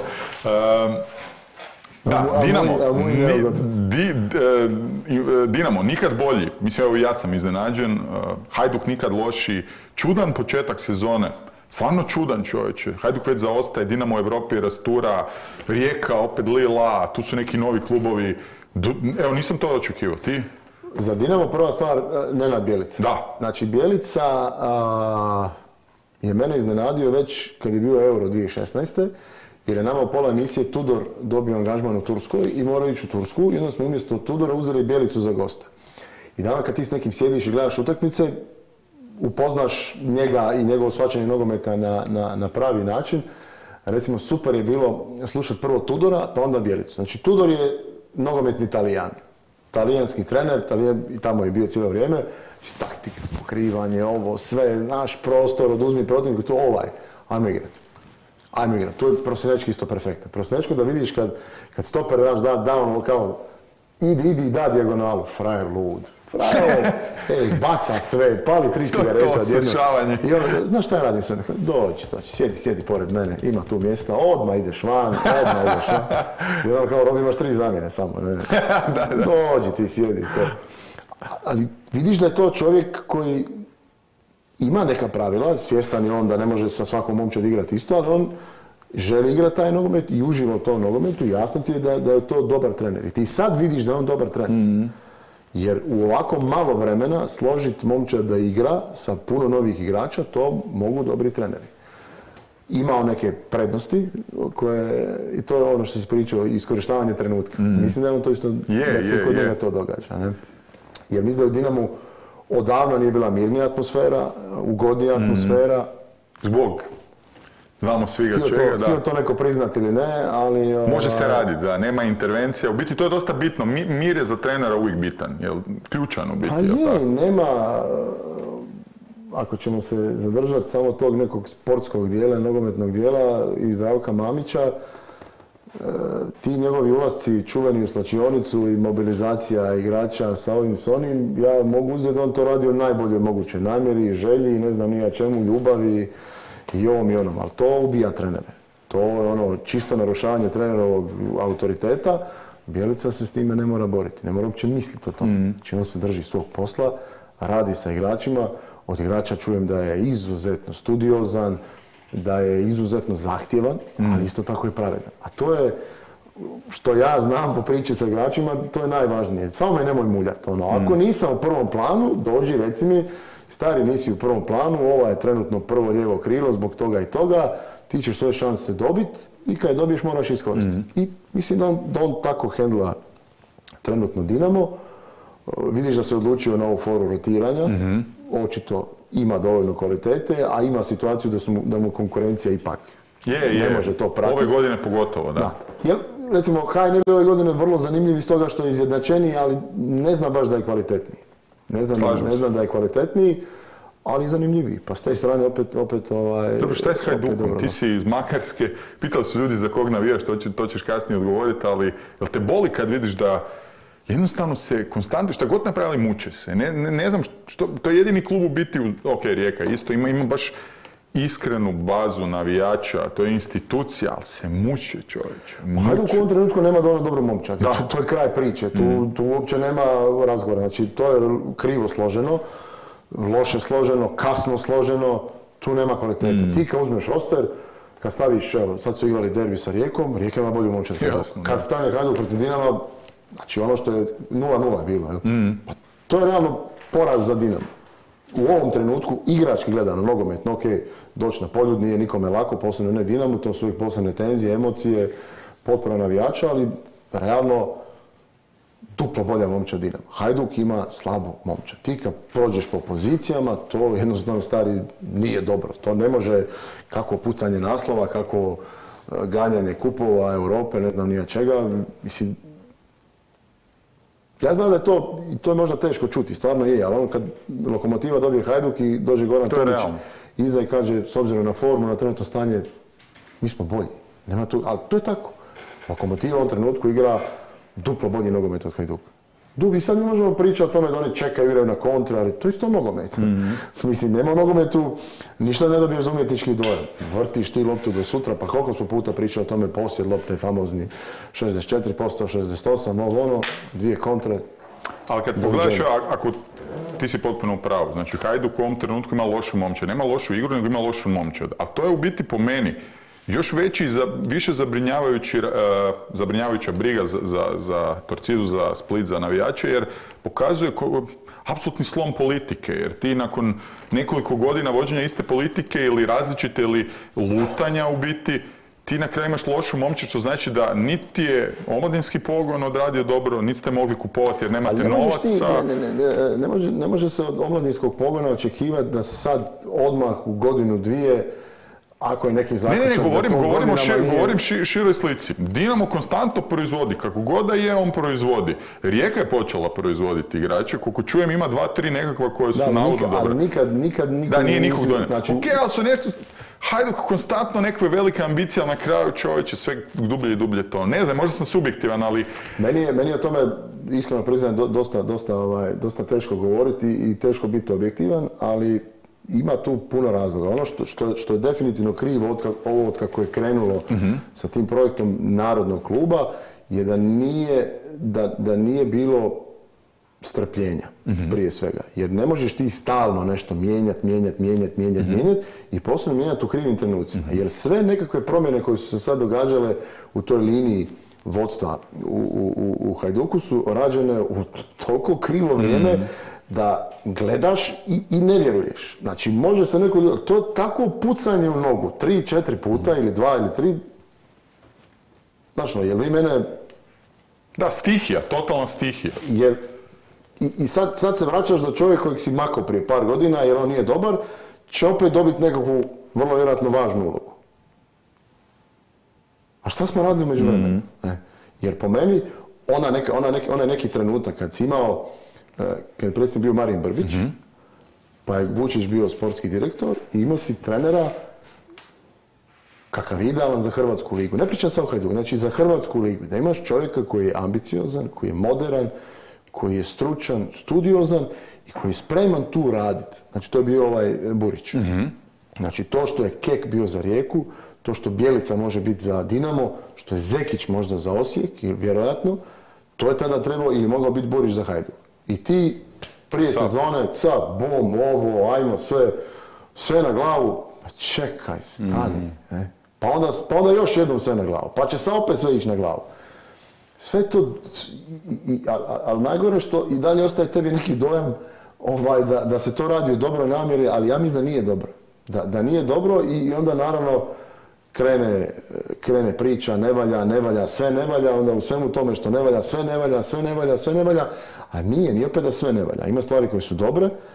S1: Da, Dinamo, nikad bolji. Mislim, evo ja sam iznenađen. Hajduk nikad lošiji. Čudan početak sezone. Stvarno čudan, čovječe. Hajduk već zaostaje, Dinamo u Evropi rastura, Rijeka, opet Lila, tu su neki novi klubovi. Evo, nisam to očekivao. Ti?
S3: Za Dinamo prva stvar, Nenad Bjelica.
S1: Da.
S3: Znači, Bjelica je mene iznenadio već kad je bio Euro 2016. jer je nama u pola emisije Tudor dobio angažman u Turskoj i morao ići u Tursku i onda smo umjesto Tudora uzeli Bjelicu za gosta. I danas kad ti s nekim sjediš i gledaš utakmice, upoznaš njega i njegovo shvaćanje nogometa na pravi način. Recimo, super je bilo slušati prvo Tudora, pa onda Bjelicu. Znači, Tudor je nogometni Talijan. Talijanski trener, i tamo je bio cijelo vrijeme. Znači, taktika, pokrivanje, ovo, sve, naš prostor, oduzmi protivniku, to ajmo igrati. Ajmo igrati. To je Prosinečki isto perfektan. Prosinečko da vidiš kad stoper da ono kao idi da dijagonalu, frajer lud. Baca sve, pali 3 cigareta.
S1: To srčavanje.
S3: I ono, znaš šta ja radim sve? Dođi, sjedi pored mene, ima tu mjesta, odmah ideš van. I ono kao, Robi, imaš 3 zamjene samo, ne. Dođi ti, sjedi to. Ali vidiš da je to čovjek koji ima neka pravila, svjestan je on da ne može sa svakom momčad igrati isto, ali on želi igrati taj nogomet i uživa u tom nogometu i jasno ti je da je to dobar trener. I ti sad vidiš da je on dobar trener. Jer u ovako malo vremena složiti momčad da igra sa puno novih igrača, to mogu dobri treneri. Imao neke prednosti, i to je ono što si pričao, iskorištavanje trenutka. Mislim da je on to isto, da se kod njega to događa. Ne? Jer mislim da u Dinamu odavno nije bila mirnija atmosfera, ugodnija atmosfera.
S1: Zbog. Znamo svi ga čega, da.
S3: Htio to neko priznati ili ne, ali...
S1: Može se raditi, da, nema intervencija. U biti to je dosta bitno. Mir je za trenera uvijek bitan, jel? Ključan u biti.
S3: Pa je, nema... Ako ćemo se zadržati samo tog nekog sportskog dijela, nogometnog dijela i Zdravka Mamića, ti njegovi ulasci čuveni u slačionicu i mobilizacija igrača sa ovim s onim, ja mogu uzeti da on to radi u najboljoj mogućoj namjeri, želji, ne znam nija čemu, ljubavi i ovom i onom, ali to ubija trenere. To je ono čisto narušavanje trenerovog autoriteta. Bjelica se s time ne mora boriti, ne mora uopće misliti o tome. Znači on se drži svog posla, radi sa igračima, od igrača čujem da je izuzetno studiozan, da je izuzetno zahtjevan, ali isto tako i pravedan. A to je, što ja znam po priči sa igračima, to je najvažnije. Samo me nemoj muljati. Ako nisam u prvom planu, dođi, reci mi, stari nisi u prvom planu, ovo je trenutno prvo lijevo krilo zbog toga i toga, ti ćeš svoje šanse dobiti i kad je dobiješ moraš iskoristiti. I mislim da on tako hendla trenutno Dinamo. Vidiš da se odlučio na ovu foru rotiranja, očito ima dovoljno kvalitete, a ima situaciju da mu konkurencija ipak ne može to pratiti.
S1: Ove godine pogotovo, da.
S3: Jer, recimo, HNL ove godine je vrlo zanimljiv iz toga što je izjednačeniji, ali ne zna baš da je kvalitetniji. Ne znam da je kvalitetniji, ali zanimljiviji. Pa s te strane opet
S1: Dobro, šta je s Hajdukom? Ti si iz Makarske, pitali su ljudi za kog navijaš, to ćeš kasnije odgovoriti, ali jel te boli kad vidiš da jednostavno se konstantno, šta god napravili, muče se. Ne znam što, to je jedini klub u biti, ok, Rijeka isto, ima baš iskrenu bazu navijača, to je institucija, ali se muče, čovječe.
S3: Hajduk u ovom trenutku nema dovoljno dobro momčad. To je kraj priče, tu uopće nema razgovora. Znači, to je krivo složeno, loše složeno, kasno složeno, tu nema kvalitete. Ti kad uzmeš Oster, kad staviš, evo, sad su igrali derbi sa Rijekom, Rijeka ima bolju momčad. Kad stane Hajduk protiv Dinama, znači ono što je 0-0 je bilo, pa to je realno poraz za Dinamo. U ovom trenutku, igrački gledano, nogometno, ok, doći na poljud nije nikome lako, posebno ne Dinamu, to su uvijek posebne tenzije, emocije, potpora navijača, ali realno duplo bolja momčad Dinamo. Hajduk ima slabu momčad. Ti kad prođeš po pozicijama, to jednostavno stari nije dobro. To ne može kako pucanje naslova, kako ganjanje kupova, Europe, ne znam nija čega. Mislim, ja znam da je to je možda teško čuti, stvarno je, ali kad Lokomotiva dobije Hajduk i dođe Goran Tomić iza i kaže, s obzirom na formu, na trenutno stanje, mi smo bolji. Nema tu, ali to je tako. Lokomotiva u ovom trenutku igra duplo bolji nogomet od Hajduka. I sad mi možemo pričati o tome da oni čekaju, igraju na kontra, ali to je isto nogomet. Mislim, nema u nogometu, ništa ne dobiješ za umjetnički dojam. Vrtiš ti loptu do sutra, pa koliko smo puta pričali o tome, posjed lopte, famozni 64%, 68%, dvije kontre.
S1: Ali kad pogledaš, ako ti si potpuno u pravu, znači Hajduk u ovom trenutku ima lošu momčad, nema lošu igru, nego ima lošu momčad. A to je u biti po meni još više zabrinjavajuća briga za Torcidu, za Split, za navijače, jer pokazuje apsolutni slom politike, jer ti nakon nekoliko godina vođenja iste politike ili različite ili lutanja u biti, ti na kraju imaš lošu momčad, što znači da niti je omladinski pogon odradio dobro, niti ste mogli kupovati jer nemate novaca.
S3: Ne može se od omladinskog pogona očekivati da sad odmah u godinu, dvije, ako je neki zaključak...
S1: Govorim široj slici. Dinamo konstantno proizvodi, kako god da je on proizvodi. Rijeka je počela proizvoditi igrače, koliko čujem ima 2-3 nekakva koje su navodno dobre.
S3: Ali nikad
S1: da, nije nikog donio. Ok, ali su nešto... Hajduk konstantno nekakve velike ambicije, ali na kraju čovječe sve dublje i dublje to. Ne znam, možda sam subjektivan, ali... Meni je
S3: o tome, iskreno priznajem, dosta teško govoriti i teško biti objektivan, ali ima tu puno razloga. Ono što je definitivno krivo od kako je krenulo sa tim projektom Narodnog kluba je da nije bilo strpljenja prije svega. Jer ne možeš ti stalno nešto mijenjati i posebno mijenjati u krivim trenucima. Jer sve nekakve promjene koje su se sad događale u toj liniji vodstva u Hajduku su rađene u toliko krivo vrijeme da gledaš i ne vjeruješ. Znači, može se neko... To tako pucanje u nogu, 3-4 puta ili 2 ili 3... Znaš, jel vi mene...
S1: Da, stihija, totalna stihija.
S3: Jer... I sad se vraćaš do čovjeka kojeg si makao prije par godina jer on nije dobar, će opet dobiti nekakvu vrlo vjerojatno važnu ulogu. A šta smo radili među vremenu? Jer po meni, onaj neki trenutak kad si imao, kad je predsjednik bio Marin Brbić, pa je Vučić bio sportski direktor i imao si trenera kakav je idealan za Hrvatsku ligu. Ne pričam sad o Hajduku, znači za Hrvatsku ligu. Da imaš čovjeka koji je ambiciozan, koji je moderan, koji je stručan, studiozan i koji je spreman tu raditi. Znači, to je bio ovaj Burić. Znači, to što je Kek bio za Rijeku, to što Bjelica može biti za Dinamo, što je Zekić možda za Osijek, vjerojatno, to je tada trebalo ili mogao biti Burić za Hajduk. I ti prije sezone, bum, ovo, ajmo, sve na glavu. Pa čekaj, stani. Pa onda još jednom sve na glavu. Pa će se opet sve ići na glavu. Sve to, ali najgore što i dalje ostaje tebi neki dojam da se to radi u dobroj namjeri, ali ja mislim da nije dobro. Da nije dobro i onda naravno krene priča, ne valja, sve ne valja, onda u svemu tome što ne valja, sve ne valja, a nije opet da sve ne valja. Ima stvari koje su dobre,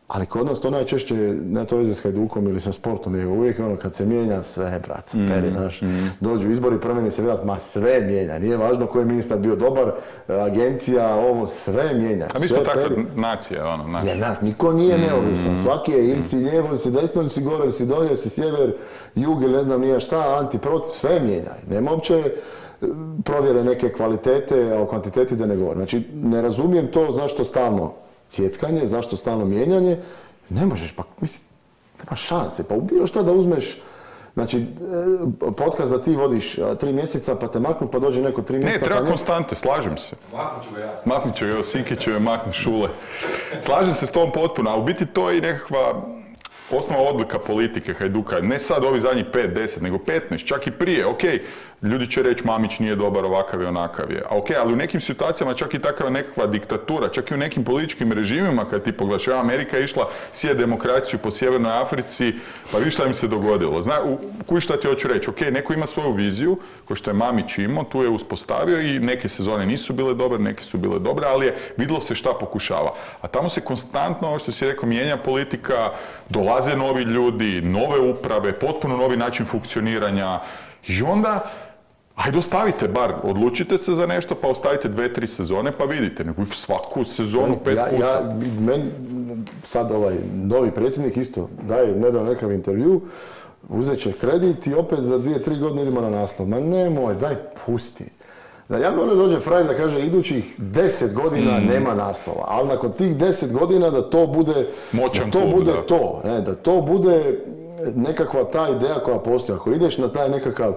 S3: Ali kod nas to najčešće, ne to veze s Hajdukom ili sa sportom, nego uvijek ono kad se mijenja sve, brat, peri, znaš. Dođu izbori, promijeni se vrat, ma sve mijenja. Nije važno koji je ministar bio dobar, agencija, ovo, sve mijenja.
S1: A mi smo takva nacija, ono, znaš.
S3: Jer, niko nije neovisan. Svaki je ili si lijevo, ili si desno, ili si gore, ili si dolje, ili si sjever, jug, ili ne znam nije šta, anti-proti, sve mijenja. Nema uopće provjere neke kvalitete, a o kvantiteti da ne govorim. Znači, ne razumijem to zašto stalno cjeckanje, zašto stalno mijenjanje. Ne možeš, pa mislim, nema šanse. Pa u bilo šta da uzmeš, znači, podcast da ti vodiš 3 mjeseca, pa te maknu, pa dođe neko 3 mjeseca.
S1: Ne, treba konstante, slažem se.
S2: Maknut ću ga ja.
S1: Maknut ću ga, Sinkić će maknut Šule. Slažem se s tom potpuno, a u biti to je i nekakva osnova odlika politike Hajduka. Ne sad ovi zadnjih 5, 10, nego 15, čak i prije. Ok, ljudi će reći Mamić nije dobar, ovakav je, onakav je. A ok, ali u nekim situacijama čak i takva nekakva diktatura, čak i u nekim političkim režimima, kad ti pogledaš, Amerika je išla sije demokraciju po Sjevernoj Africi, pa viš šta im se dogodilo. Kuj šta ti hoću reći, ok, neko ima svoju viziju, ko što je Mamić imao, tu je uspostavio i neke sezone nisu bile dobre, neke su bile dobre, ali je vidjelo se šta pokušava. A tamo se konstantno, ovo što si rekao, mijenja politika, dolaze novi ljudi, nove uprave, potpuno novi način funkcioniranja i onda ajde ostavite bar, odlučite se za nešto pa ostavite 2-3 sezone pa vidite, nego svaku sezonu 5 puta.
S3: Meni sad ovaj novi predsjednik isto daje nedavno nekav intervju, uzet će kredit i opet za 2-3 godine idemo na naslov. Ma nemoj, daj pusti. Ja bi ono dođe frajer da kaže idućih 10 godina nema naslova, ali nakon tih 10 godina da to bude
S1: moćan
S3: da to
S1: klub,
S3: bude
S1: da.
S3: to, da to bude nekakva ta ideja koja postoji. Ako ideš na taj nekakav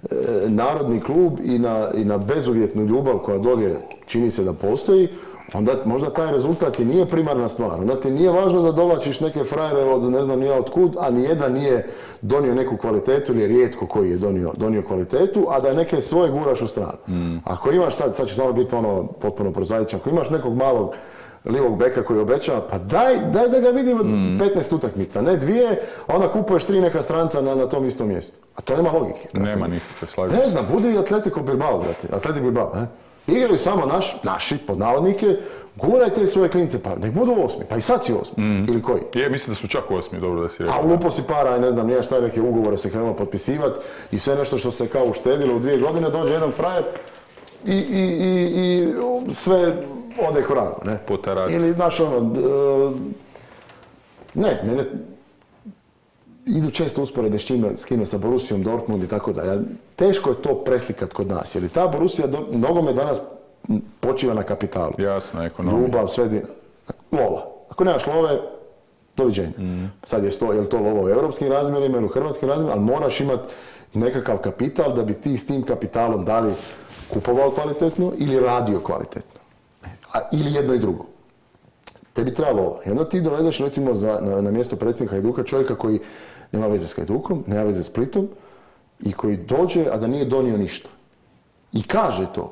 S3: narodni klub i na bezuvjetnu ljubav koja dolje čini se da postoji, onda možda taj rezultat i nije primarna stvar. Onda ti nije važno da dovlačiš neke frajere od ne znam nija od kud, a nijedan nije donio neku kvalitetu ili je rijetko koji je donio kvalitetu, a da neke svoje guraš u stranu. Ako imaš sad će to biti ono potpuno prozaično, ako imaš nekog malog lijevog beka koji obeća, pa daj da ga vidimo 15 utakmica, ne 2, a onda kupuješ 3 neka stranca na tom istom mjestu. A to nema logike.
S1: Nema nikakve slažem.
S3: Ne znam, budi i Atletico Bilbao, brate. Atletico Bilbao, Igraju samo naši, pod navodnike, guraj te svoje klince, pa nek budu 8, pa i sad si 8, ili koji?
S1: Je, mislim da su čak 8, dobro da si rekao.
S3: A lupo si para, ne znam, nije šta, neke ugovore se krenulo potpisivati i sve nešto što se kao uštedilo u 2 godine, dođe jedan frajer i sve ode korago, ne?
S1: Potarac.
S3: Ili, znaš, ono, ne znam, mene idu često usporedbe s kime, sa Borussijom, Dortmund i tako dalje. Teško je to preslikat kod nas, jer ta Borussija mnogome danas počiva na kapitalu.
S1: Jasno, ekonomija.
S3: Ljubav, sve lova. Ako nemaš love, doviđenja. Sad je to lova u europskim razmjerima ili u hrvatskim razmjerima, ali moraš imati nekakav kapital da bi ti s tim kapitalom da li kupovao kvalitetno ili radio kvalitetno. Ili jedno i drugo. Tebi treba lova. I onda ti dovedeš recimo na mjesto predsjednika Hajduka čovjeka koji nema veze s Hajdukom, nema veze s Splitom i koji dođe, a da nije donio ništa. I kaže to.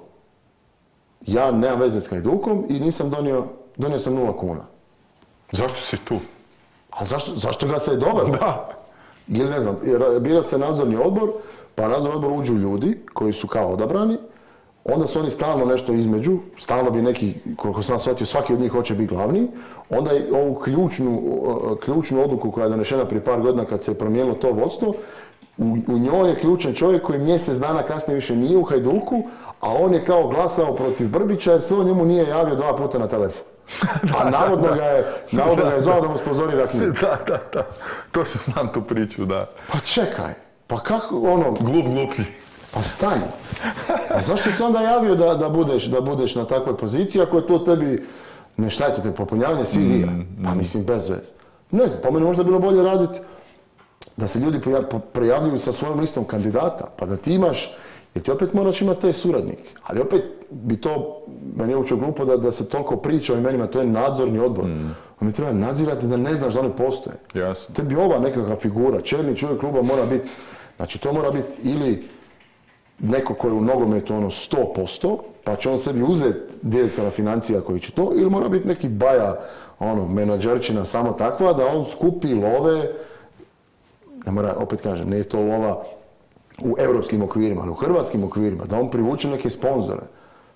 S3: Ja nemam veze s Hajdukom i nisam donio sam 0 kuna.
S1: Zašto si tu?
S3: Ali zašto ga se je dovelo?
S1: Da.
S3: Ili ne znam, bira se nadzorni odbor, pa nadzorni odbor uđu ljudi koji su kao odabrani, onda su oni stalno nešto između, stalno bi neki, koliko sam shvatio, svaki od njih hoće biti glavni, onda je ovu ključnu odluku koja je donešena prije par godina kad se je promijenilo to vodstvo, u njoj je ključan čovjek koji mjesec dana kasnije više nije u Hajduku, a on je kao glasao protiv Brbića jer se on njemu nije javio 2 puta na telefon. A navodno ga je zvao da mu spozori rakiju.
S1: Da. To se znam tu priču, da.
S3: Pa čekaj, pa kako ono...
S1: Gluplji.
S3: Pa stani. A zašto se onda javio da budeš na takvoj poziciji ako je to tebi, ne šta je to te popunjavanje CV-a? Pa mislim bez veze. Ne znam, po meni možda bilo bolje raditi da se ljudi prijavljuju sa svojom listom kandidata, pa da ti imaš, jer ti opet moraš imati te suradnike. Ali opet bi to, meni je uopće glupo da se toliko priča o imenima, to je nadzorni odbor. On mi treba nadzirati da ne znaš da oni postoje.
S1: Jasno.
S3: Tebi ova nekakva figura, čelni čovjek kluba mora biti, znači to mora biti ili neko koji je u nogometu 100%, pa će on sebi uzeti direktora financija koji će to, ili mora biti neki baja, menadžerčina samo takva, da on skupi love, ne mora, opet kažem, nije to lova u europskim okvirima, ali u hrvatskim okvirima, da on privuče neke sponzore.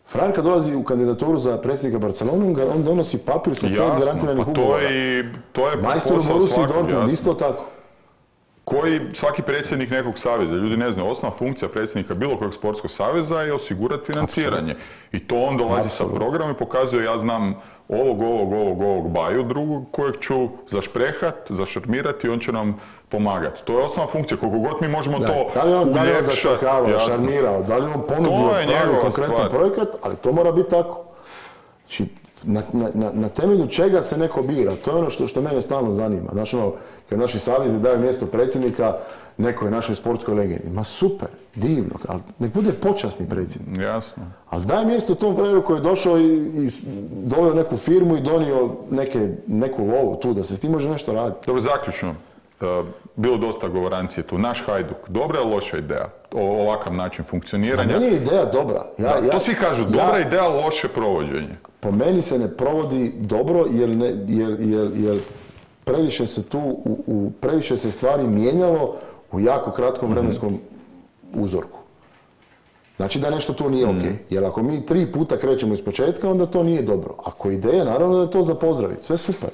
S3: Frajer kad dolazi u kandidaturu za predsjednika Barcelone, on donosi papir sa 5 garantiranih ugovora.
S1: To je
S3: majstor u Borussiji Dortmund, isto tako.
S1: Koji svaki predsjednik nekog saveza, ljudi ne znaju, osnovna funkcija predsjednika bilo kojeg sportskog saveza je osigurati financiranje. I to on dolazi sa programom i pokazuje ja znam ovog baju drugog kojeg ću zašprehat, zašarmirati i on će nam pomagati. To je osnovna funkcija, koliko god mi možemo to uljepšati.
S3: Da li on zašprehao, šarmirao, da li on ponudio pravi konkretan projekat, ali to mora biti tako. Znači, na temelju čega se neko bira, to je ono što mene stalno zanima. Znači, kad naši savezi daju mjesto predsjednika nekoj našoj sportskoj legendi, ma super, divno, ali nek bude počasni predsjednik.
S1: Jasno.
S3: Ali daj mjesto tom frajeru koji je došao i doveo neku firmu i donio neku lovu tu, da se s tim može nešto raditi.
S1: Dobro, zaključno, bilo dosta govorancije tu. Naš Hajduk, dobra ili loša ideja? Ovakav način funkcioniranja?
S3: A meni je ideja dobra.
S1: To svi kažu, dobra ideja, loše provođenje.
S3: Po meni se ne provodi dobro jer previše se tu, previše se stvari mijenjalo u jako kratkom vremenskom uzorku. Znači da nešto tu nije ok. Jer ako mi 3 puta krećemo iz početka, onda to nije dobro. Ako ideja, naravno da je to za pozdraviti. Sve super.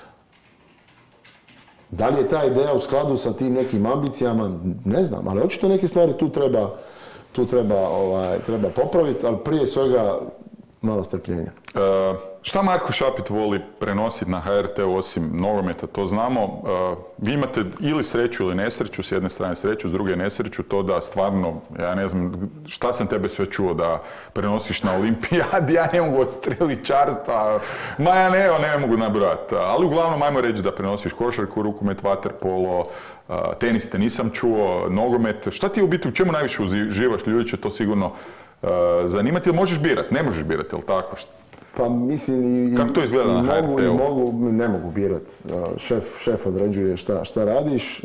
S3: Da li je ta ideja u skladu sa tim nekim ambicijama? Ne znam, ali očito neke stvari tu treba popraviti, ali prije svega malo strpljenja.
S1: Šta Marko Šapit voli prenositi na HRT osim nogometa, to znamo. Vi imate ili sreću ili nesreću, s jedne strane sreću, s druge nesreću, to da stvarno, ja ne znam šta sam tebe sve čuo da prenosiš na Olimpijadi, ja ne mogu od streličarstva, ja ne mogu nabrojati. Ali uglavnom, ajmo reći da prenosiš košarku, rukomet, vaterpolo, tenis te nisam čuo, nogomet. Šta ti u biti, u čemu najviše uživaš? Ljudi će to sigurno zanimati, ili možeš birati? Ne možeš birati, jel tako?
S3: Pa mislim
S1: kako to izgleda na HRT-u?
S3: Ne mogu birati. Šef određuje šta radiš.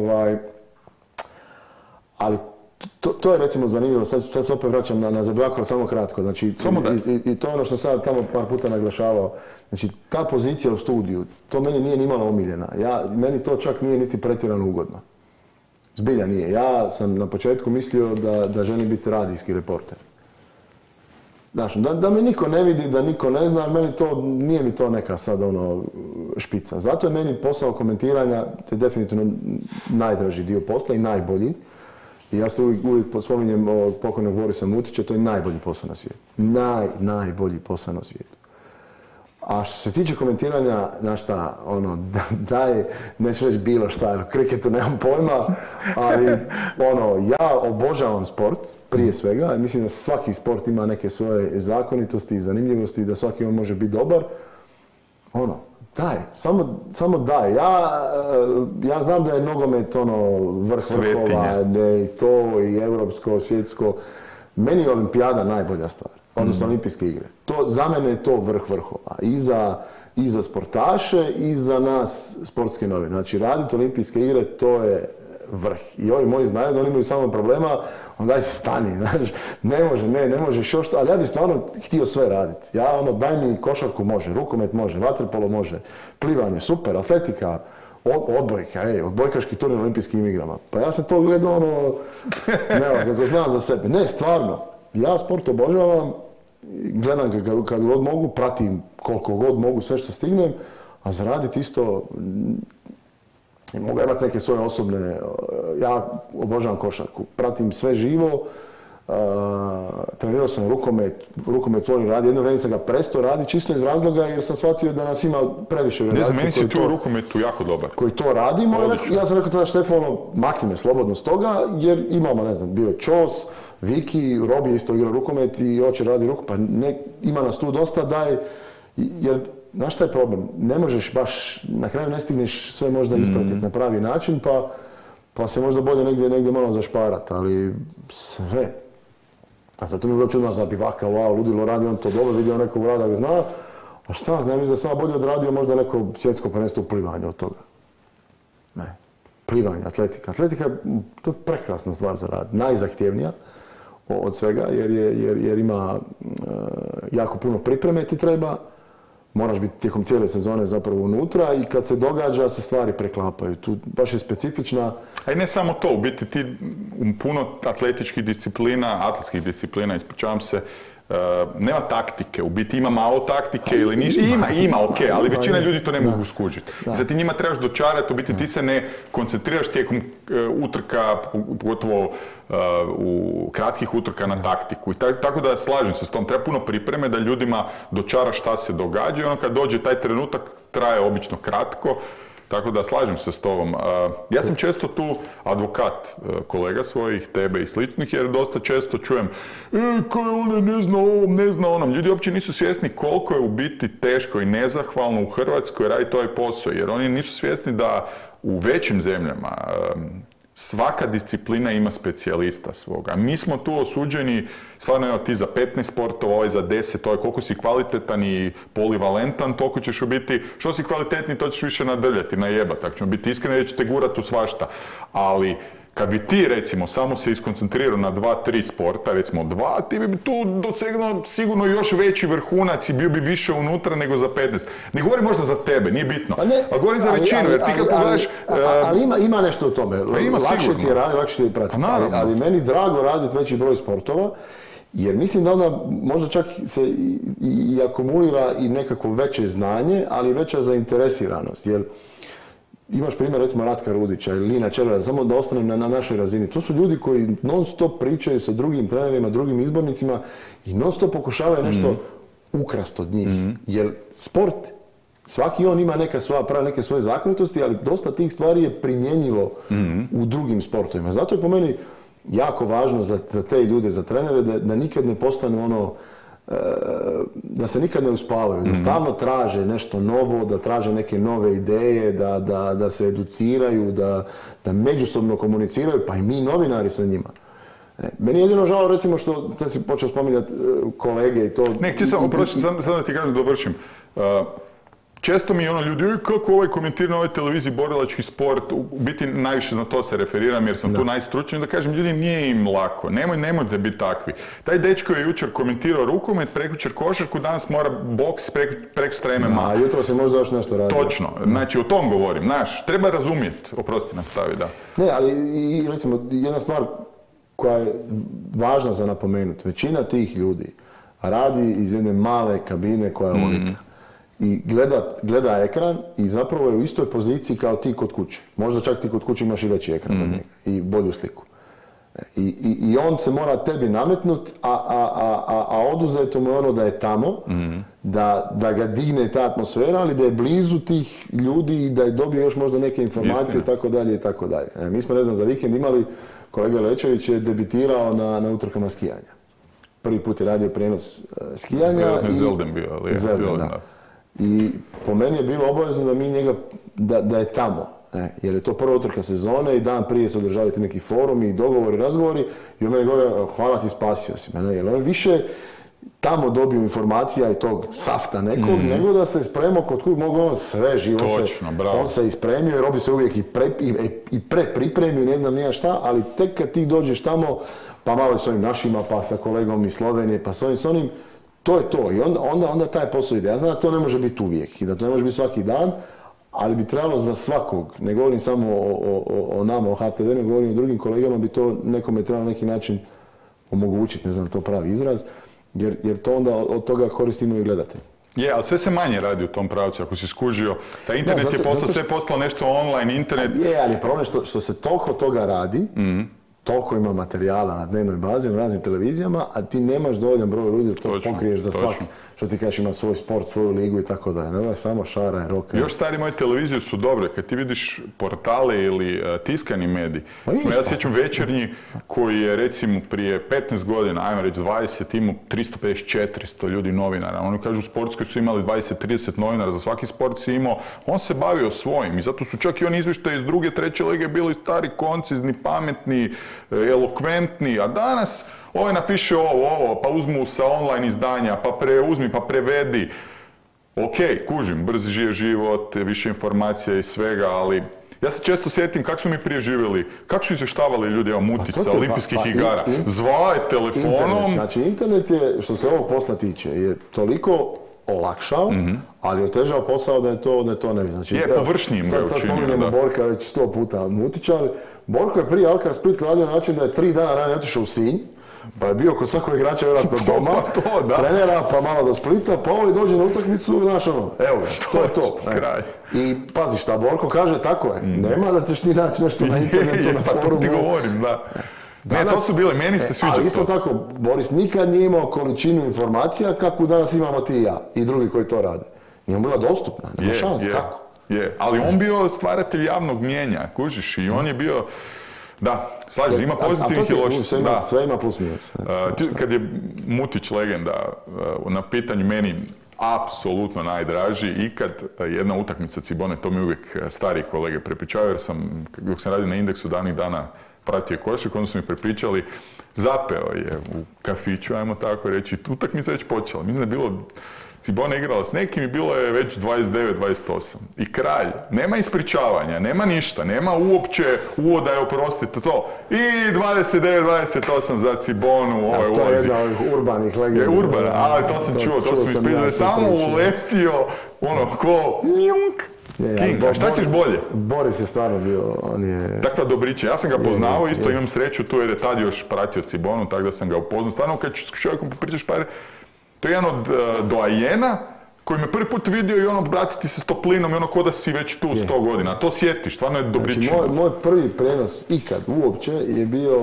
S3: Ali to je recimo zanimljivo. Sad se opet vraćam na Zabijako, ali samo kratko. Znači, i to je ono što sam tamo par puta naglašavao. Znači, ta pozicija u studiju, to meni nije nimalo omiljena. Meni to čak nije niti pretjerano ugodno. Zbilja nije. Ja sam na početku mislio da želim biti radijski reporter. Znači, da me niko ne vidi, da niko ne zna, nije mi to neka sad špica. Zato je meni posao komentiranja definitivno najdraži dio posla i najbolji. I ja se uvijek spominjem pokojnog Borisa Mutića, to je najbolji posao na svijetu. Najbolji posao na svijetu. A što se tiče komentiranja, znaš šta, daj, neću reći bilo šta, jer kriketu nemam pojma, ali ja obožavam sport, prije svega, mislim da svaki sport ima neke svoje zakonitosti i zanimljivosti, da svaki on može biti dobar. Daj, samo daj. Ja znam da je nogomet vrh vrhova, i to, i europsko, svjetsko. Meni je Olimpijada najbolja stvar. Odnosno olimpijske igre. Za mene je to vrh vrhova. I za sportaše i za nas sportske novine. Znači, raditi olimpijske igre, to je vrh. I ovi moji znaju da oni imaju samo problema, onda daj stani. Znači, ne možeš još to, ali ja bih stvarno htio sve raditi. Daj mi košarku može, rukomet može, vaterpolo može, plivanje, super, atletika, odbojka, odbojkaški turnir na olimpijskim igrama. Pa ja sam to gledao, kako znam za sebe. Ne, stvarno. Ja sport obožavam, gledam ga kad god mogu, pratim koliko god mogu sve što stignem, a zaraditi isto, mogu imati neke svoje osobne, ja obožavam košarku, pratim sve živo, trenirao sam rukomet svoj radi, jedno vrijeme sam ga prestao raditi čisto iz razloga jer sam shvatio da nas ima previše
S1: redakcije. Ne znam, meni si tu u rukometu jako dobar.
S3: Koji to radimo, ja sam rekao tada Štefanu, makni me slobodno s toga, jer imamo, ne znam, bio je Čos, Viki, Robi je isto igrao rukomet i hoće radi rukomet, pa ima nas tu dosta, daj, jer, znaš šta je problem, ne možeš baš, na kraju ne stigneš sve možda ispratiti na pravi način, pa se možda bolje negdje malo zašparati, ali sve. A zato mi je bilo čudno za Bivaka, ludilo, radi on to dobro, vidio nekog vrada ga zna, a šta, znam, mislim da sam bolje odradio možda neko svjetsko prvenstvo u plivanju od toga. Ne. Plivanje, atletika. Atletika, to je prekrasna stvar za rad, najzahtjevnija od svega, jer ima jako puno pripreme ti treba, moraš biti tijekom cijele sezone zapravo unutra i kad se događa se stvari preklapaju. Tu baš je specifična.
S1: A i ne samo to, u biti ti puno atletskih disciplina, ispričavam se, nema taktike, u biti ima malo taktike ili ništa, ima, ok, ali većina ljudi to ne mogu skužiti. Sad ti njima trebaš dočarati, u biti ti se ne koncentriraš tijekom utrka, pogotovo u kratkih utrka na taktiku. I tako da slažem se s tom, treba puno pripreme da ljudima dočara šta se događa i ono kad dođe taj trenutak traje obično kratko. Tako da slažem se s tobom. Ja sam često tu advokat kolega svojih, tebe i sličnih, jer dosta često čujem kao one ne zna ovom, ne zna onom. Ljudi uopće nisu svjesni koliko je u biti teško i nezahvalno u Hrvatskoj raditi ovaj posao, jer oni nisu svjesni da u većim zemljama svaka disciplina ima specijalista svoga. Mi smo tu osuđeni, stvarno evo ti za 15 sportova, ovaj za 10, ovaj koliko si kvalitetan i polivalentan, toliko ćeš u biti, što si kvalitetni, to ćeš više nadrljati, najebati. Tako ćemo biti iskreni, jer ćete gurati u svašta. Ali kad bi ti, recimo, samo se iskoncentrirao na 2-3 sporta, recimo 2, ti bi tu dosegnuo sigurno još veći vrhunac i bio bi više unutra nego za 15. Ne govori možda za tebe, nije bitno. Ali govori za većinu, jer ti kad pogledaš...
S3: Ali ima nešto u tome. Lakše ti je raditi, lakše ti je pratiti. Ali meni drago raditi veći broj sportova, jer mislim da onda možda čak se i akumulira i nekako veće znanje, ali veća zainteresiranost. Jer imaš primjer recimo Ratka Rudića ili Lina Červara, samo da ostanem na našoj razini. To su ljudi koji non stop pričaju sa drugim trenerima, drugim izbornicima i non stop pokušavaju nešto ukrast od njih. Jer sport, svaki on ima neka svoja prava, neke svoje zakonitosti, ali dosta tih stvari je primjenjivo u drugim sportovima. Zato je po meni jako važno za te ljude, za trenere, da nikad ne postane ono, da se nikad ne uspavaju, da stalno traže nešto novo, da traže neke nove ideje, da se educiraju, da međusobno komuniciraju, pa i mi novinari sa njima. Meni je jedino žao, recimo, što sad si počeo spominjati kolege i to...
S1: Ne, htio sam, prošli, sad da ti kažem, dovršim. Često mi ljudi, kako ovaj komentira na ovoj televiziji borilački sport, u biti najviše na to se referiram jer sam tu najstručniji, da kažem, ljudi nije im lako, nemojte biti takvi. Taj dečko je jučer komentirao rukomet, prekjučer košarku, danas mora boks, prekosutra MMA.
S3: A jutro se možda još nešto radi.
S1: Točno, znači o tom govorim, znaš, treba razumjeti, oprosti nastavi, da.
S3: Ne, ali i recimo jedna stvar koja je važna za napomenuti, većina tih ljudi radi iz jedne male kabine koja je olika. I gleda ekran i zapravo je u istoj poziciji kao ti kod kuće. Možda čak ti kod kuće imaš i veći ekran od njega i bolju sliku. I on se mora tebi nametnut, a oduzeto mu je ono da je tamo, da ga digne ta atmosfera, ali da je blizu tih ljudi i da je dobio još možda neke informacije i tako dalje i tako dalje. Mi smo, ne znam, za vikend imali, kolega Lečević je debitirao na utrkama skijanja. Prvi put je radio prijenos skijanja.
S1: Vjerojatno je Zelden bio, ali je bio, da.
S3: I po meni je bilo obavezno da mi njega, da je tamo. Jer je to prva utrka sezone i dan prije se održavaju neki forumi, dogovori, razgovori i on meni govori, hvala ti, spasio si me. Jer on više tamo dobio informacija i tog safta nekog, nego da se spremao kod kojeg mogu on sve živo. On se ispremio i Robi se uvijek i pripremi, ne znam nija šta, ali tek kad ti dođeš tamo, pa malo s ovim našima, pa sa kolegom iz Slovenije, pa s onim, to je to. I onda taj posao ide. Ja znam da to ne može biti uvijek i da to ne može biti svaki dan, ali bi trebalo za svakog, ne govorim samo o nama, o HTV, ne govorim o drugim kolegama, bi to nekome trebalo na neki način omogućiti, ne znam to pravi izraz, jer to onda od toga koristimo i gledatelj.
S1: Je, ali sve se manje radi u tom pravcu, ako si skužio. Taj internet je sve postalo nešto online, internet...
S3: Je, ali problem što se toliko toga radi, toliko ima materijala na dnevnoj bazi, na raznim televizijama, a ti nemaš dovoljan broj ljudi da to pokriješ da svaki, što ti kažeš, ima svoj sport, svoju ligu i tako dalje. Ne, samo šara i roka.
S1: Još stari moje televizije su dobre. Kad ti vidiš portale ili tiskani mediji, ja sjećam Večernji koji je recimo prije 15 godina, ajmo reći 20, imao 350-400 ljudi novinara. Oni kažu u sportskoj su imali 20-30 novinara, za svaki sport si imao. On se bavio svojim i zato su čak i oni izvještaji iz druge, treće lige bili stari, koncizni, pametni, elokventni, a danas ovaj napiše ovo, pa uzmu sa online izdanja, pa preuzmi, pa prevedi. Ok, kužim, brzi je život, više informacija i svega, ali ja se često sjetim kako smo mi prije živjeli, kako su izvještavali ljudi, evo Mutica, olimpijskih igara, zvaj telefonom.
S3: Znači internet je, što se ovog posla tiče, je toliko olakšao, ali otežao posao da je to ne vidim. Znači,
S1: površnijim ga je učinio.
S3: Sad spominjemo Borka već 100 puta Mutića, ali Borko je prije Alkar Split radio na način da je 3 dana ranije otišao u Sinj, Pa je bio kod svakog igrača vjerojatno doma, trenera, pa malo do Splita, pa ovaj dođe na utakmicu, znaš ono, evo ga, to je to.
S1: Kraj.
S3: I pazi šta Borko kaže, tako je, nema da ćeš ti naći nešto na internetu, na forumu.
S1: Pa to ti govorim, da. Ne, to su bile, meni se sviđa to.
S3: Ali isto tako, Boris nikad nije imao količinu informacija kakvu danas imamo ti i ja i drugi koji to rade. Nije bila dostupna, nema šans, kako?
S1: Je, ali on bio stvaratelj javnog mnijenja, kužiš, i on je bio, da, slažem, ima pozitivnih i loših.
S3: Sve ima plus minus.
S1: Kad je Mutić legenda, na pitanju meni apsolutno najdraži ikad jedna utakmica Cibone, to mi uvijek stariji kolege prepričavaju, jer sam, dok sam radio na Indeksu davnih dana, pratio košarku, onda su mi prepričali, zapeo je u kafiću, ajmo tako reći, utakmica je već počela. Mislim da je bilo, Cibona igrala s nekim i bilo je već 29-28. I kralj, nema ispričavanja, nema ništa, nema uopće uvoda je oprostite to. I 29-28 za Cibonu, ovo je ulazi.
S3: To je jedna od urbanih legenda.
S1: Je urbana, ali to sam čuo, to sam ispitao, da je samo uletio, ono, ko njunk. King, a šta ćeš bolje?
S3: Boris je stvarno bio, on je...
S1: Takva dobrića, ja sam ga poznao, isto imam sreću tu jer je tad još pratio Cibonu, tako da sam ga upoznao. Stvarno, kad s čovjekom popričaš par, to je jedan od doajena koji me prvi put vidio i ono, bratiti se s toplinom i ono ko da si već tu 100 godina. To sjetiš, stvarno je dobrića.
S3: Znači, moj prvi prenos ikad uopće je bio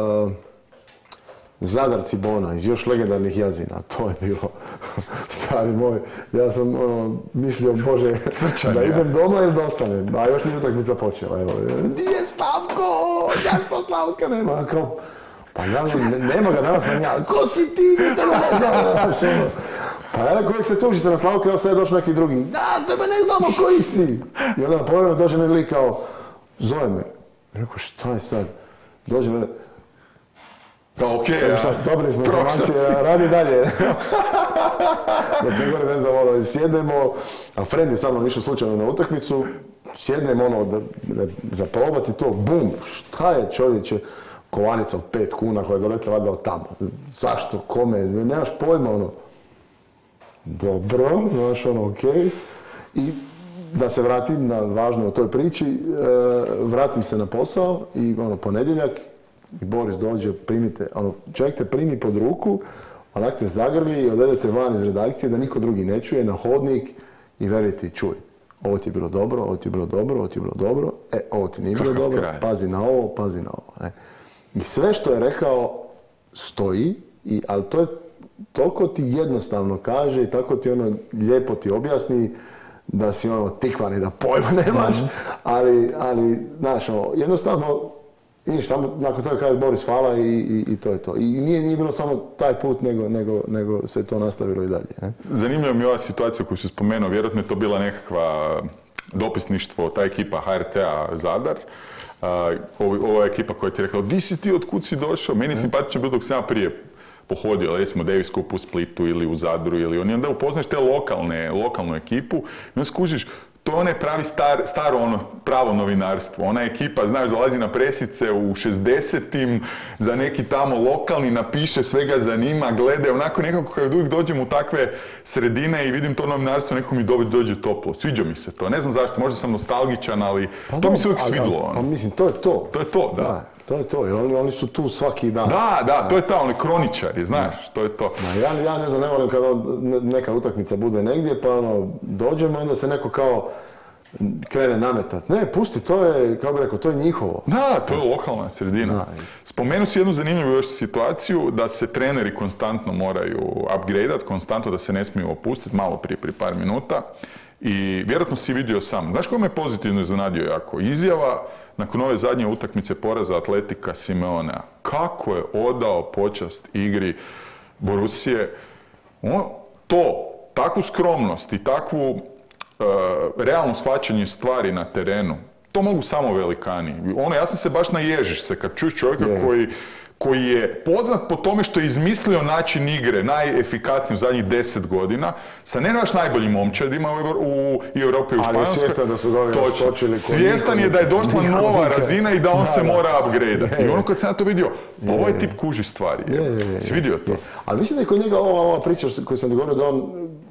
S3: Zadar Cibona iz još legendarnih Jazina. To je bilo, stari moj, ja sam mislio, Bože, da idem doma ili da ostanem, a još nije utakmica počela. Evo, di je Slavko? Zašto Slavka nema? Kao, pa ja, nema ga, danas sam ja, ko si ti? Mi tebe ne znamo. Pa ja kojeg se tužite na Slavka, evo sad je došao neki drugi. Da, tebe ne znamo koji si. I onda povremeno dođe mi lik kao, zove me. I rekao, šta je sad? Dođe me,
S1: pa okej, ja.
S3: Dobili smo informacije, radi dalje. Dok ne gore, ne znam, sjednemo, a friend je sa mnom išao slučajno na utakmicu, sjednemo za probati to, bum, šta je čovječe, kovanica od 5 kuna koja je doletila valjda od tamo. Zašto, kome, nemaš pojma, ono. Dobro, znaš, ono, okej. I da se vratim na važno o toj priči, vratim se na posao i ponedjeljak, i Boris dođe, primite, čovjek te primi pod ruku, onak te zagrli i odvedete van iz redakcije da niko drugi ne čuje, na hodnik i veriti, čuj, ovo ti je bilo dobro, ovo ti je bilo dobro, ovo ti je bilo dobro, ovo ti nije bilo dobro, pazi na ovo, pazi na ovo. Ne? I sve što je rekao stoji, ali to je toliko ti jednostavno kaže i tako ti lijepo ti objasni da si tikvan i da pojma nemaš, ali znaš, jednostavno vidiš, nakon toga kaže Boris hvala i to je to. I nije bilo samo taj put, nego se to nastavilo i dalje. Ne?
S1: Zanimljiva mi je ova situacija koju si spomenuo, vjerojatno je to bila nekakva dopisništvo, ta ekipa HRT-a Zadar. Ova ekipa koja ti je rekla, di si ti, otkud si došao? Meni je simpatično bilo dok sam ja prije pohodio, recimo Davis Cup u Splitu ili u Zadru ili oni, onda upoznaš te lokalnu ekipu i onda skužiš, to je onaj pravi staro pravo novinarstvo. Ona ekipa, znaš, dolazi na presice u 60-im, za neki tamo lokalni, napiše, svega zanima, gleda, onako nekako kad uvijek dođem u takve sredine i vidim to novinarstvo, nekako mi dođe toplo. Sviđa mi se to. Ne znam zašto, možda sam nostalgičan, ali to mi se uvijek svidilo.
S3: Pa mislim, to je to.
S1: To je to, da.
S3: To je to, jer oni su tu svaki dan.
S1: Da, to je ta, oni kroničari, znaš, to je to.
S3: Ja ne znam, ne volim kada neka utakmica bude negdje, pa dođemo i onda se neko kao krene nametat. Ne, pusti, to je, kako bi rekao, to je njihovo.
S1: Da, to je lokalna sredina. Spomenu si jednu zanimljivu još situaciju da se treneri konstantno moraju upgradeat, konstantno da se ne smiju opustiti, malo prije par minuta. I vjerojatno si vidio sam. Znaš ko me pozitivno iznenadio jako? Izjava nakon ove zadnje utakmice poraza Atletika Simeonea. Kako je odao počast igri Borusije. Takvu skromnost i takvu realno shvaćanje stvari na terenu, to mogu samo velikani. Ja sam se baš naježiš se kad čuješ čovjeka koji je poznat po tome što je izmislio način igre najefikasniji u zadnjih 10 godina, sa ne naš najboljim momčadima u Europi i u Španjolskoj.
S3: Ali svjestan da su ga skočili.
S1: Svjestan je da je došla nova razina i da on se mora upgrade. I kad sam ja to vidio, ovaj tip kuži stvari. Si vidio to?
S3: Ali mislim da je kod njega ova priča koju sam govorio da on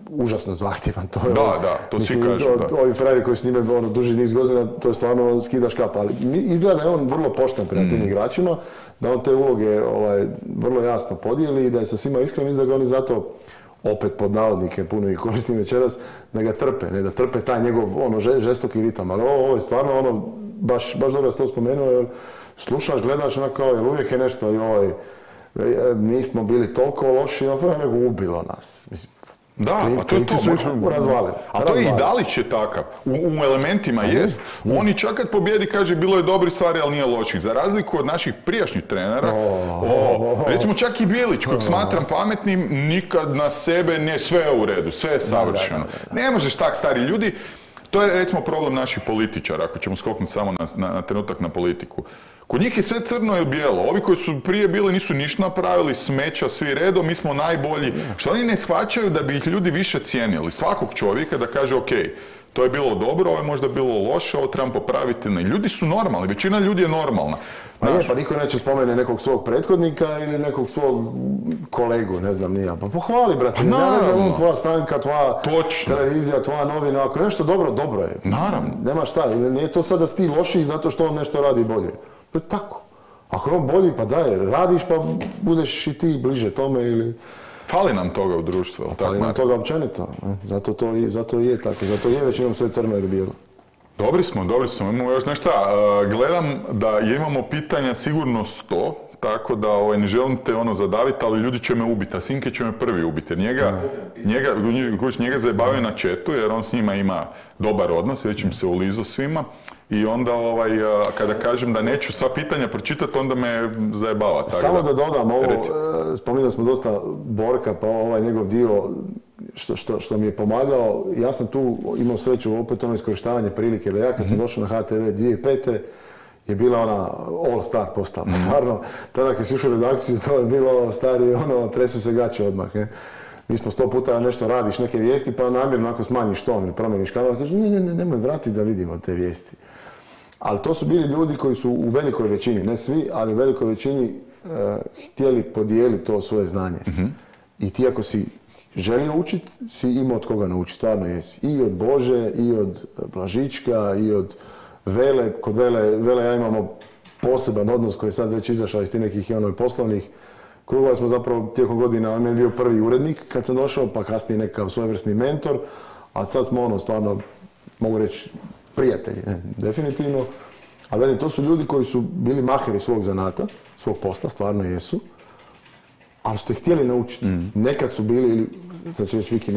S3: užasno zahtjevan. To je
S1: da, to svi kažu, da.
S3: Ovi frajeri koji snime duži niz godina, to je stvarno skida škapa, ali izgleda da je on vrlo pošten prema tim igračima, da on te uloge vrlo jasno podijeli i da je sa svima iskren, mislim da ga oni zato, opet pod navodnike, puno ih koristim večeras, da ga trpe, ne da trpe taj njegov žestoki ritam, ali ovo je stvarno baš dobro da ste to spomenuo, jer slušaš, gledaš onako kao, jer uvijek je nešto i nismo bili toliko loši, nego ubilo nas. Mislim,
S1: da, a to je to. A to je i Dalić je takav. U elementima jest. On i čak kad pobjedi kaže bilo je dobrih stvari, ali nije loših. Za razliku od naših prijašnjih trenera, recimo čak i Bilić, kojeg smatram pametnim, nikad na sebe ne sve je u redu, sve je savršeno. Ne možeš tak, stari ljudi. To je recimo problem naših političara, ako ćemo skoknuti samo na trenutak na politiku. Kod njih je sve crno i bijelo. Ovi koji su prije bili nisu ništa napravili, smeća svi redom, mi smo najbolji. Što oni ne shvaćaju da bi ih ljudi više cijenili. Svakog čovjeka da kaže ok, to je bilo dobro, ovo je možda bilo loše, ovo trebam popraviti. Ljudi su normalni, većina ljudi je normalna.
S3: Pa niko neće spomene nekog svog prethodnika ili nekog svog kolegu, ne znam nija. Pa pohvali, brate, ja ne znam, tvoja stranka, tvoja televizija, tvoja novina, ako nešto dobro je.
S1: Naravno.
S3: Nema šta, nije to sad da si ti lošiji zato što on nešto radi bolje. To je tako. Ako je on bolji, pa daj, radiš pa budeš i ti bliže tome ili...
S1: Fali nam toga u društvu.
S3: Fali nam toga općenito. Zato i je tako. Zato je većinom sve crno ili bijelo.
S1: Dobri smo. Imamo još nešto. Gledam da imamo pitanja sigurno 100, tako da ne želim te zadaviti, ali ljudi će me ubiti, a Sinke će me prvi ubiti. Jer njega zajebavaju na chatu, jer on s njima ima dobar odnos, već im se ulizo svima. I onda kada kažem da neću sva pitanja pročitati, onda me zajebava.
S3: Samo da dodam ovo, spominjali smo dosta Borka, pa ovaj njegov dio što mi je pomagao. Ja sam tu imao sreću opet iskorištavanje prilike, da ja kad sam došao na HTV 2005. je bila ona all-star postava. Stvarno, tada kad si ušao u redakciju, to je bilo stari, tresu se gaće odmah. Mi smo 100 puta nešto radiš, neke vijesti, pa namjerno ako smanjiš ton ili promjeniš kanal, kaže nemoj vratiti da vidimo te vijesti. Ali to su bili ljudi koji su u velikoj većini, ne svi, ali u velikoj većini htjeli podijeliti to svoje znanje. I ti ako si želio učiti, si imao od koga naučiti, stvarno jesi. I od Bože, i od Blažička, i od Vele. Kod Vele ja imamo poseban odnos koji je sad već izašao iz tih nekih poslovnih krugova. Smo zapravo tijekom godina, on je bio prvi urednik kad sam došao, pa kasnije nekakav svojevrsni mentor, a sad smo stvarno, mogu reći, prijatelji, definitivno. A velim, to su ljudi koji su bili maheri svog zanata, svog posla, stvarno jesu, ali su te htjeli naučiti. Nekad su bili, ili, sad će reći Viki,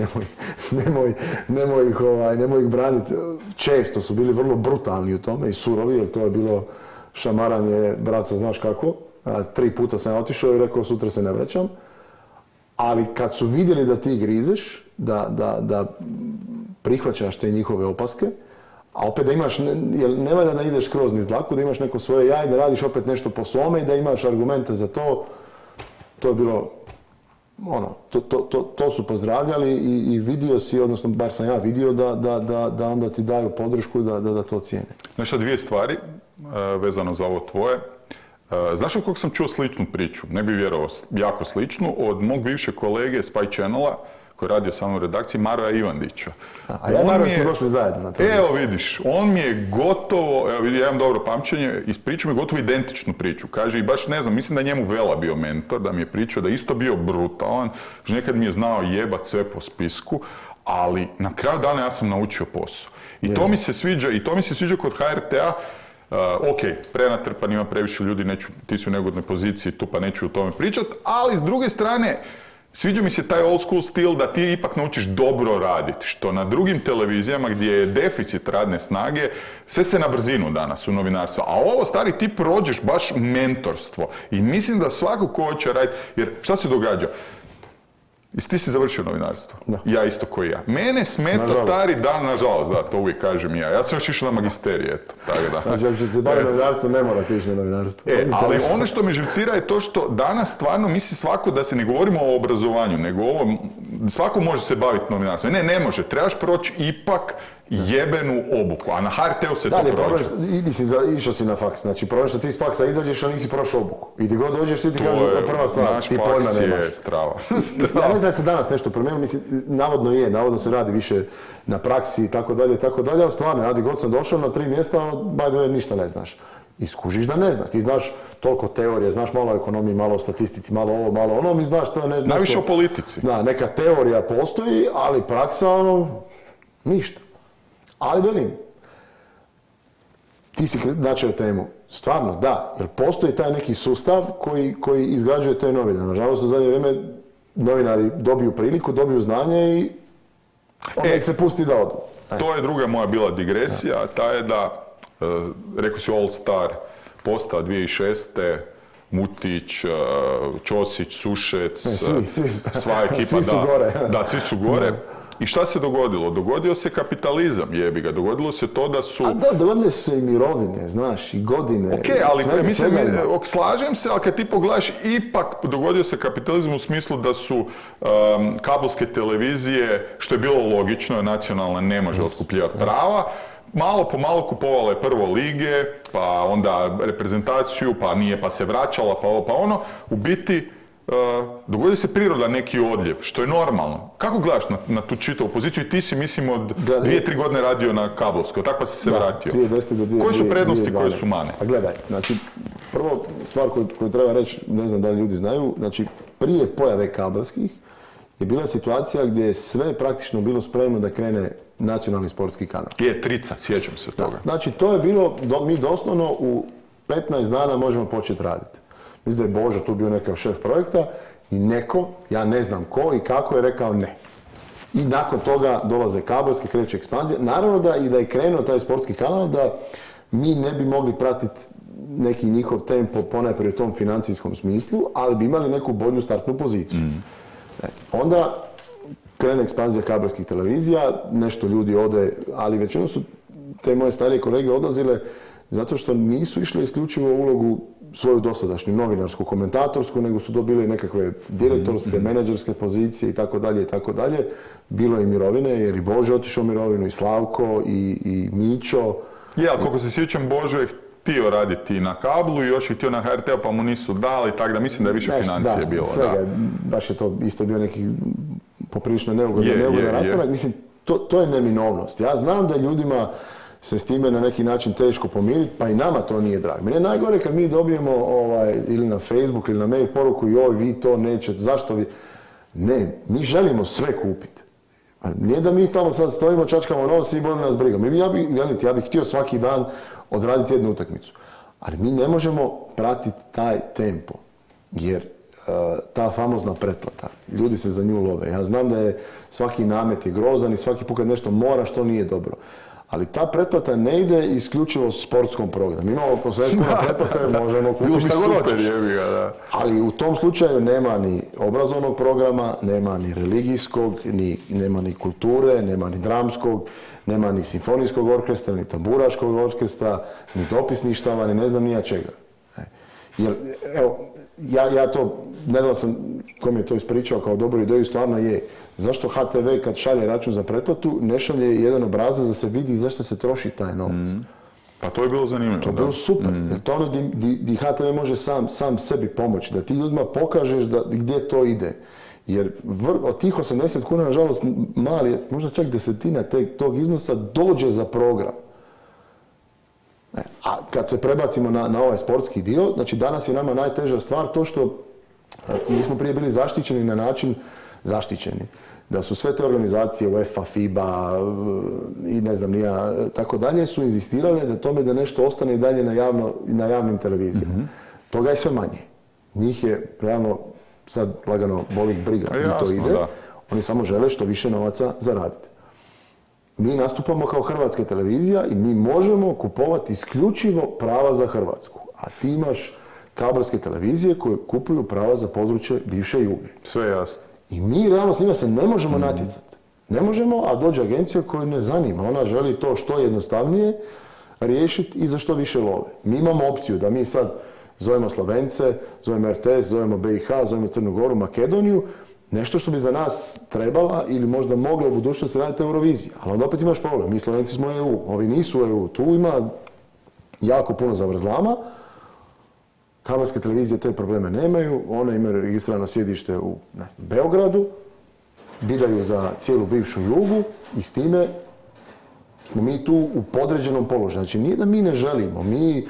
S3: nemoj ih braniti, često su bili vrlo brutalni u tome i surovi, jer to je bilo šamaranje, braco, znaš kako. 3 puta sam otišao i rekao sutra se ne vraćam. Ali kad su vidjeli da ti grizeš, da prihvaćaš te njihove opaske, a opet da imaš, jer ne valja da ideš skroz niz dlaku, da imaš neko svoje ja i da radiš opet nešto po svome i da imaš argumente za to, to je bilo, to su pozdravljali i vidio si, odnosno bar sam ja vidio da onda ti daju podršku da to cijene.
S1: Nešto 2 stvari vezano za ovo tvoje. Znaš od kog sam čuo sličnu priču? Ne bi vjerovao, jako sličnu, od mog bivšeg kolege Spy Channela, koji je radio sa mnom u redakciji, Maroja Ivandića.
S3: A ja i Maroja smo došli zajedno na to.
S1: Evo vidiš, on mi je gotovo, evo ja imam dobro pamćenje, ispričao mi gotovo identičnu priču. Kaže i baš ne znam, mislim da je njemu Vela bio mentor, da mi je pričao da je isto bio brutalan, že nekad mi je znao jebat sve po spisku, ali na kraju dana ja sam naučio posao. I to mi se sviđa kod HRT-a. Ok, prenatrpan, ima previše ljudi, ti si u neugodnoj poziciji tu pa neću o tome pričati, ali s druge strane sviđa mi se taj old school stil da ti ipak naučiš dobro raditi, što na drugim televizijama gdje je deficit radne snage, sve se na brzinu danas u novinarstvu, a ovo stari ti prođeš baš mentorstvo i mislim da svako ko hoće raditi, jer šta se događa? Ti si završio novinarstvo. Da. Ja isto koji ja. Mene smeta stari dan, nažalost, da, to uvijek kažem ja. Ja sam još išao na magisterij, eto. Tako da.
S3: Znači, ako će se baviti novinarstvo, ne mora ti ići na novinarstvo.
S1: Ali ono što me živcira je to što danas stvarno misli svako da se ne govorimo o obrazovanju, nego svako može se baviti novinarstvom. Ne može. Trebaš proći ipak jebenu obuku, a na HRT-u se to prođe.
S3: Mislim, išao si na faks, znači problem što ti s faksa izađeš, a nisi prošao obuku. I ti god dođeš, svi ti kažu prva stvar, ti pojma nemaš.
S1: Naš faks je strava.
S3: Ja ne znam da se danas nešto promijenilo, mislim, navodno se radi više na praksi i tako dalje, ali stvarno, ja god sam došao na 3 mjesta, by the way, ništa ne znaš. I skužiš da ne znaš, ti znaš toliko teorije, znaš malo o ekonomiji, malo o statistici, malo ovo, malo ono, mi znaš to je nešto...
S1: Najviše o politici.
S3: Da, neka teorija postoji, ali praksa, ništa. Ali velim, ti si načeo temu. Stvarno, da, jer postoji taj neki sustav koji izgrađuje te novine. Nažalost, u zadnje vrijeme novinari dobiju priliku, dobiju znanje i nek se pusti da odu.
S1: To je druga moja bila digresija, ta je da, rekao si All Star, postao 2006. Mutić, Ćosić, Sušec, sva ekipa,
S3: svi su gore.
S1: Da, svi su gore. I šta se dogodilo? Dogodio se kapitalizam, jebi ga. Dogodilo se to da su...
S3: Dogodile su se i mirovine, znaš, i godine.
S1: Ok, ali slažem se, ali kad ti pogledaš, ipak dogodio se kapitalizam u smislu da su kabelske televizije, što je bilo logično, nacionalna ne može otkupljivati prava, malo po malo kupovale prvo lige, pa onda reprezentaciju, pa nije, pa se vraćala, pa ovo, pa ono. U biti, dogodio se priroda neki odljev, što je normalno. Kako gledaš na tu čitavu poziciju i ti si, mislim, od 2-3 godine radio na kablovskoj, tako pa si se vratio.
S3: 2010 do 2012.
S1: Koje su prednosti, koje su mane?
S3: A gledaj, znači, prvo stvar koju treba reći, ne znam da li ljudi znaju, znači, prije pojave kabelskih je bila situacija gdje je sve praktično bilo spremno da krene nacionalni sportski kanal.
S1: Je, Trica, sjećam se toga.
S3: Znači, to je bilo, mi doslovno u 15 dana možemo početi raditi. Mislim da je Božo tu bio nekakav šef projekta i neko, ja ne znam ko i kako, je rekao ne. I nakon toga dolaze kabelske, kreće ekspanzija. Naravno da i da je krenuo taj sportski kanal, da mi ne bi mogli pratiti neki njihov tempo ponajprije u tom financijskom smislu, ali bi imali neku bolju startnu poziciju. Onda krene ekspanzija kabelskih televizija, nešto ljudi ode, ali većinom su te moje starije kolege odlazile zato što nisu išle isključivo u ulogu svoju dosadašnju novinarsku, komentatorsku, nego su dobili nekakve direktorske, menadžerske pozicije i tako dalje. Bilo je i mirovine, jer i Bože otišao u mirovinu, i Slavko, i Mićo.
S1: Je, ali koliko se sjećam, Bože je htio raditi na kablu i još je htio na HRT-u, pa mu nisu dali, tako da mislim da je više financije bilo.
S3: Svega, baš je to isto bio neki poprilično neugodan rastanak. Mislim, to je neminovnost. Ja znam da ljudima se s time na neki način teško pomiriti, pa i nama to nije drago. Mene je najgore kad mi dobijemo ili na Facebook ili na mail poruku joj, vi to nećete, zašto vi... Ne, mi želimo sve kupiti. Nije da mi tamo sad stojimo, čačkamo nos i boli nas briga. Ja bih htio svaki dan odraditi jednu utakmicu. Ali mi ne možemo pratiti taj tempo, jer ta famozna pretplata, ljudi se za nju love. Ja znam da je svaki namet je grozan i svaki put kad nešto mora, što nije dobro. Ali ta pretplata ne ide isključivo sportskom programu. Mi imamo posredstvu na pretplate, možemo kupiti šta god hoćeš. Ali u tom slučaju nema ni obrazovnog programa, nema ni religijskog, nema ni kulture, nema ni dramskog, nema ni simfonijskog orkestra, ni tamburaškog orkestra, ni dopisništava, ni ne znam nija čega. Jer, evo, ja to, nedavno sam, ko mi je to ispričao kao dobru ideju, stvarno je. Zašto HTV kad šalje račun za pretplatu ne šalje jedan obrazac da se vidi zašto se troši taj novac?
S1: Pa to je bilo zanimljivo.
S3: To je bilo super. Jer to ono di HTV može sam sebi pomoći, da ti ljudima pokažeš gdje to ide. Jer od tih 80 kuna, nažalost, mali, možda čak desetina tog iznosa dođe za program. A kad se prebacimo na ovaj sportski dio, znači danas je nama najteža stvar to što mi smo prije bili zaštićeni na način zaštićeni. Da su sve te organizacije, UEFA, FIBA i ne znam nija, tako dalje, su inzistirale da nešto ostane i dalje na javnim televizijama. Toga je sve manje. Njih je realno sad lagano boli briga i to ide. Oni samo žele što više novaca zaraditi. Mi nastupamo kao Hrvatska televizija i mi možemo kupovati isključivo prava za Hrvatsku. A ti imaš kabelske televizije koje kupuju prava za područje bivše Juge.
S1: Sve jasno.
S3: I mi realno s njima se ne možemo natjecati. Ne možemo, a dođe agencija koju ne zanima. Ona želi to što jednostavnije riješiti i za što više love. Mi imamo opciju da mi sad, zovemo Slovence, zovemo RTS, zovemo BiH, zovemo Crnu Goru, Makedoniju nešto što bi za nas trebala ili možda mogla u budućnosti raditi Eurovizija. Ali onda opet imaš problem, mi Slovenci smo EU, ovi nisu EU, tu ima jako puno zavrzlama. Kabelske televizije te probleme nemaju, one imaju registrirano sjedište u Beogradu, bidaju za cijelu bivšu Jugu i s time smo mi tu u podređenom položaju. Znači nije da mi ne želimo, mi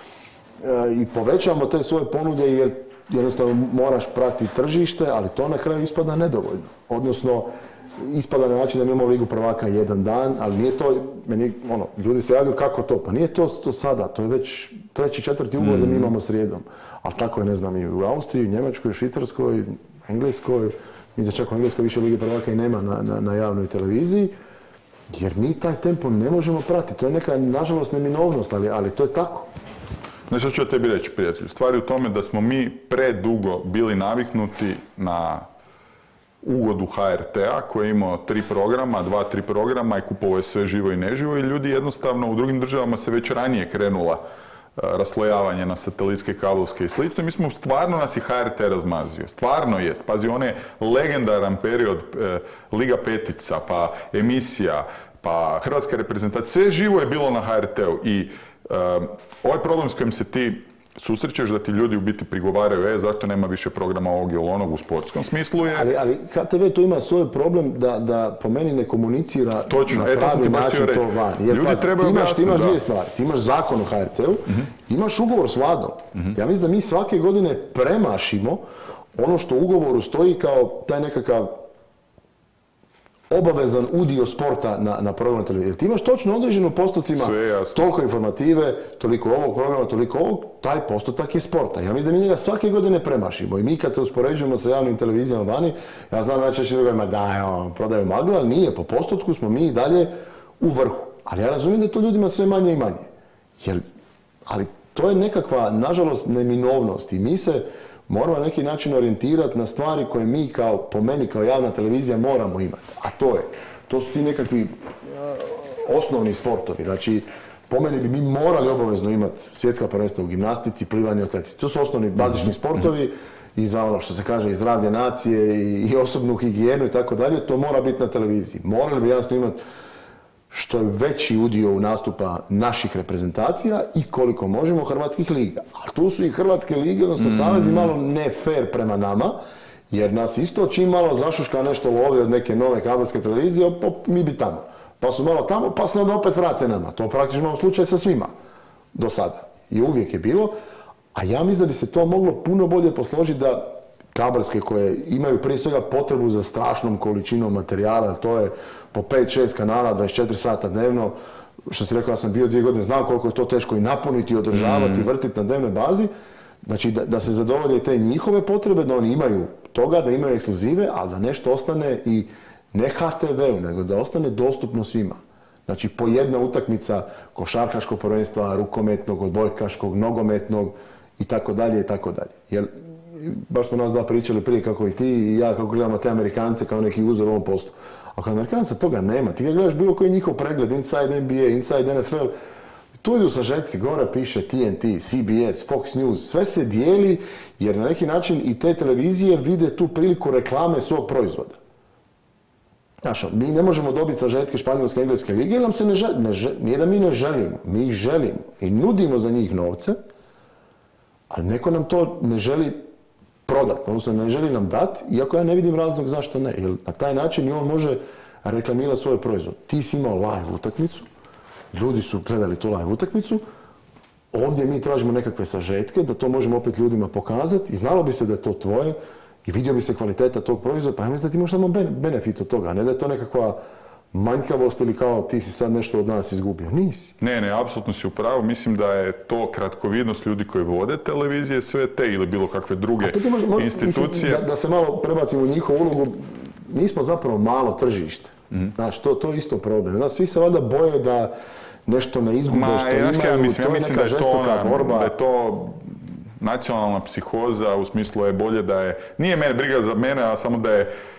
S3: i povećamo te svoje ponude jer jednostavno moraš pratiti tržište, ali to na kraju ispada nedovoljno. Odnosno, ispada na način da mi imamo Ligu prvaka jedan dan, ali nije to, ljudi se javljaju kako to, pa nije to sada, to je već 3., 4. ugovor da mi imamo srijedom. Ali tako je, ne znam, i u Austriji, Njemačkoj, Švicarskoj, Engleskoj, mi za čak u Engleskoj više Lige prvaka i nema na javnoj televiziji, jer mi taj tempo ne možemo pratiti. To je neka, nažalost, neminovnost, ali to je tako.
S1: Znaš što ću ja tebi reći, prijatelju? Stvar je u tome da smo mi predugo bili naviknuti na ugodu HRT-a koji je imao 3 programa, 2-3 programa i kupovao je sve živo i neživo i ljudi jednostavno u drugim državama se već ranije krenula raslojavanje na satelitske, kabelske i slično. Mi smo stvarno nas i HRT razmazio. Stvarno jest. Pazi, on je legendaran period Liga petica, pa emisija, pa hrvatska reprezentacija. Sve živo je bilo na HRT-u i ovaj problem s kojim se ti susrećeš da ti ljudi u biti prigovaraju, zašto nema više programa ovog ili onog u sportskom smislu je...
S3: Ali HTV tu ima svoj problem da po meni ne komunicira na pravi način to van. Jer
S1: ljudi trebaju
S3: ti imaš dvije stvari. Ti imaš zakon o HRT-u, imaš ugovor s Vladom. Ja mislim da mi svake godine premašimo ono što u ugovoru stoji kao taj nekakav obavezan udio sporta na programu televizije. Ti imaš točno određeno postocima toliko informative, toliko ovog programa, toliko ovog, taj postotak je sporta. Ja mislim da mi njega svake godine premašimo i mi kad se uspoređujemo sa javnim televizijama vani, ja znam najčešće da prodaju maglu, ali nije, po postotku smo mi i dalje u vrhu. Ali ja razumijem da je to ljudima sve manje i manje. Ali to je nekakva, nažalost, neminovnost i mi se moramo na neki način orijentirati na stvari koje mi po meni kao javna televizija moramo imati. A to su ti nekakvi osnovni sportovi. Znači, po meni bi mi morali obavezno imati svjetska prvenstva u gimnastici, plivanju, atletici. To su osnovni bazični sportovi i za ono što se kaže i zdravlje nacije i osobnu higijenu i tako dalje. To mora biti na televiziji. Morali bi jasno imati što je veći udio u nastupa naših reprezentacija i koliko možemo hrvatskih liga. A tu su i hrvatske lige, odnosno savezi malo ne fair prema nama, jer nas isto čim malo zašuška nešto lovi od neke nove kabelske televizije, mi bi tamo. Pa su malo tamo, pa se onda opet vrate nama. To praktično imamo slučaj sa svima do sada. I uvijek je bilo. A ja mislim da bi se to moglo puno bolje posložiti da kabelske koje imaju prije svega potrebu za strašnom količinom materijala, to je po 5-6 kanala, 24 sata dnevno, što si rekao, ja sam bio 2 godine, znam koliko je to teško i napuniti, održavati, vrtiti na dnevnoj bazi, znači da se zadovolje te njihove potrebe, da oni imaju toga, da imaju ekskluzive, ali da nešto ostane i ne HTV-u, nego da ostane dostupno svima. Znači po jedna utakmica košarkaškog prvenstva, rukometnog, odbojkaškog, nogometnog i tako dalje i tako dalje. Jer baš smo nas dva pričali prije kako i ti i ja kako gledamo te Amerikance kao neki uzor u ovom poslu. A kod Amerikanca toga nema. Ti kad gledaš bilo koji njihov pregled, Inside NBA, Inside NFL, tu idu sažeci, gore piše TNT, CBS, Fox News, sve se dijeli jer na neki način i te televizije vide tu priliku reklame svog proizvoda. Znaš, mi ne možemo dobiti sažetke španjolske, engleske lige jer nam se ne želi. Nije da mi ne želimo, mi ih želimo i nudimo za njih novce, ali neko nam to ne želi prodati, odnosno ne želi nam dati, iako ja ne vidim razlog zašto ne. Jer na taj način i on može reklamirati svoj proizvod. Ti si imao live utakmicu, ljudi su gledali tu live utakmicu, ovdje mi tražimo nekakve sažetke, da to možemo opet ljudima pokazati i znalo bi se da je to tvoje i vidio bi se kvaliteta tog proizvoda, pa ja mislim da ti imaš samo benefit od toga, a ne da je to nekakva manjkavost ili kao ti si sad nešto od nas izgubio. Nisi.
S1: Ne, apsolutno si u pravu. Mislim da je to kratkovidnost ljudi koji vode televizije, sve te ili bilo kakve druge institucije.
S3: Mislim, da se malo prebacimo u njihovu ulogu, mi smo zapravo malo tržište. Znaš, to je isto problem. Nas svi se valjda boje da nešto ne izgube što imaju,
S1: ja mislim
S3: da
S1: je to nacionalna psihoza, u smislu je bolje da je, nije mene briga za mene, a samo da je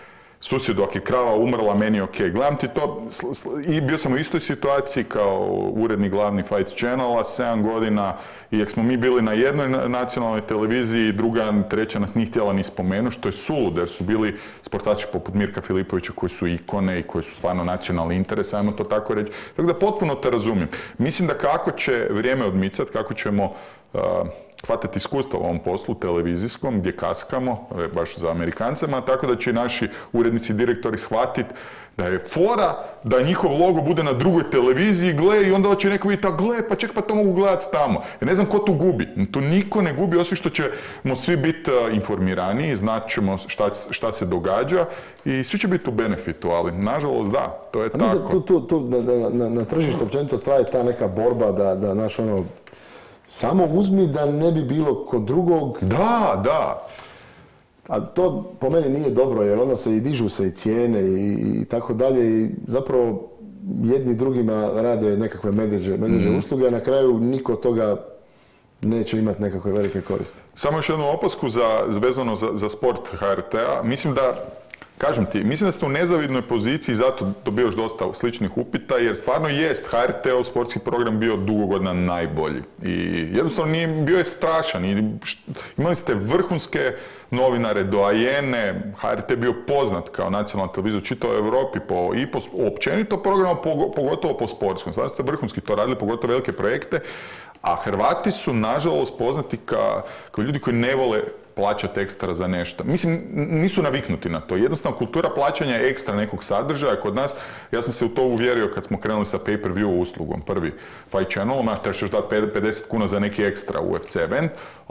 S1: susjedu, ako je krava umrla, meni je ok. Gledam ti to, i bio sam u istoj situaciji kao urednik glavni Fight Channela, 7 godina, i jak smo mi bili na jednoj nacionalnoj televiziji, druga, treća nas nije htjela ni spomenuti, što je suludo, jer su bili sportači poput Mirka Filipovića koji su ikone i koji su stvarno nacionalni interes, ajmo to tako reći. Tako da potpuno te razumijem. Mislim da kako će vrijeme odmicati, kako ćemo hvatati iskustvo u ovom poslu televizijskom, gdje kaskamo, baš za Amerikancama, tako da će i naši urednici, direktori shvatiti da je fora da njihov logo bude na drugoj televiziji, gle, i onda će neko vidjeti, a gle, pa ček, pa to mogu gledati tamo. Ja ne znam ko tu gubi. Tu niko ne gubi, osim što ćemo svi biti informirani, znat ćemo šta se događa i svi će biti u benefitu, ali nažalost da, to je tako.
S3: Tu na tržištu općenito traje ta neka borba da naš ono, samo uzmi da ne bi bilo kod drugog.
S1: Da.
S3: A to po meni nije dobro, jer onda se i dižu se i cijene i tako dalje i zapravo jedni drugima rade nekakve medveđe usluge, a na kraju niko od toga neće imati nekakve velike koristi.
S1: Samo još jednu opasku vezano za sport HRT-a. Mislim da ste u nezavidnoj poziciji, zato dobivaš dosta sličnih upita, jer stvarno jest HRT-ov sportski program bio dugo godina najbolji. I jednostavno bio je strašan. Imali ste vrhunske novinare, doajene, HRT je bio poznat kao nacionalna televizija u čitavoj Europi i po općenito programu, pogotovo po sportskom. Stvarno ste vrhunski to radili, pogotovo velike projekte, a Hrvati su nažalost poznati kao ljudi koji ne vole plaćati ekstra za nešto. Mislim, nisu naviknuti na to. Jednostavno, kultura plaćanja je ekstra nekog sadržaja kod nas. Ja sam se u to uvjerio kad smo krenuli sa pay-per-view uslugom. Prvi Fight Channel, trebaš još dati 50 kuna za neki ekstra UFC event.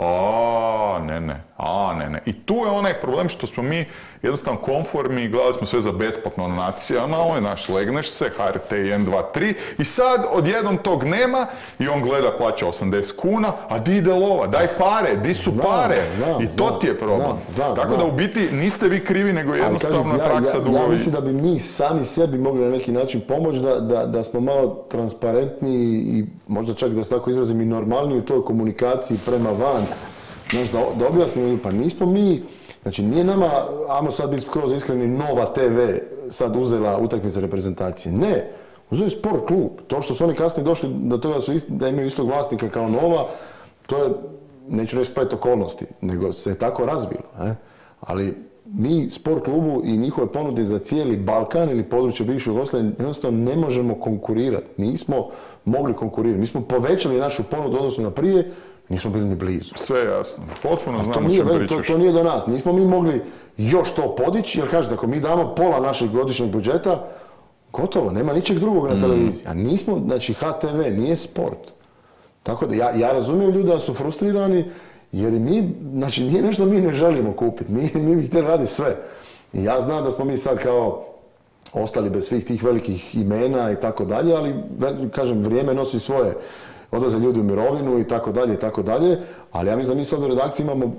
S1: Ne. I tu je onaj problem što smo mi jednostavno konformi, gledali smo sve za besplatno nacionalno, naš legneš se, HRT 1, 2, 3, i sad odjednom tog nema i on gleda, plaća 80 kuna, a di ide lova, daj pare, di su pare, i to ti je problem. Tako da u biti niste vi krivi, nego jednostavno praksa dugovi.
S3: Ja mislim da bi mi sami sebi mogli na neki način pomoći da smo malo transparentniji i možda čak da se tako izrazim i normalniji u toj komunikaciji prema van. Znaš, da objasnimo, pa nismo mi, znači nije nama, ajmo sad biti skroz iskreni, Nova TV sad uzela utakmice reprezentacije. Ne, uzeli Sport klub. To što su oni kasnije došli do toga da imaju istog vlasnika kao Nova, to je, neću reći splet okolnosti, nego se je tako razvilo. Ali mi Sport klubu i njihove ponude za cijeli Balkan ili područje bivše Jugoslavije jednostavno ne možemo konkurirati. Nismo mogli konkurirati. Mi smo povećali našu ponudu odnosno na prije, nismo bili ni blizu.
S1: Sve je jasno. Potpuno znamo čim pričaš.
S3: To nije do nas. Nismo mi mogli još to podići, jer kažete, ako mi damo pola našeg godišnjeg budžeta, gotovo, nema ničeg drugog na televiziji. A nismo, znači HTV nije sport. Tako da ja razumijem ljude da su frustrirani, jer mi, znači nije nešto mi ne želimo kupiti. Mi bi htjeli raditi sve. I ja znam da smo mi sad kao ostali bez svih tih velikih imena i tako dalje, ali kažem, vrijeme nosi svoje. Odlaze ljudi u mirovinu i tako dalje, ali ja mislim da mi sad u redakciji imamo,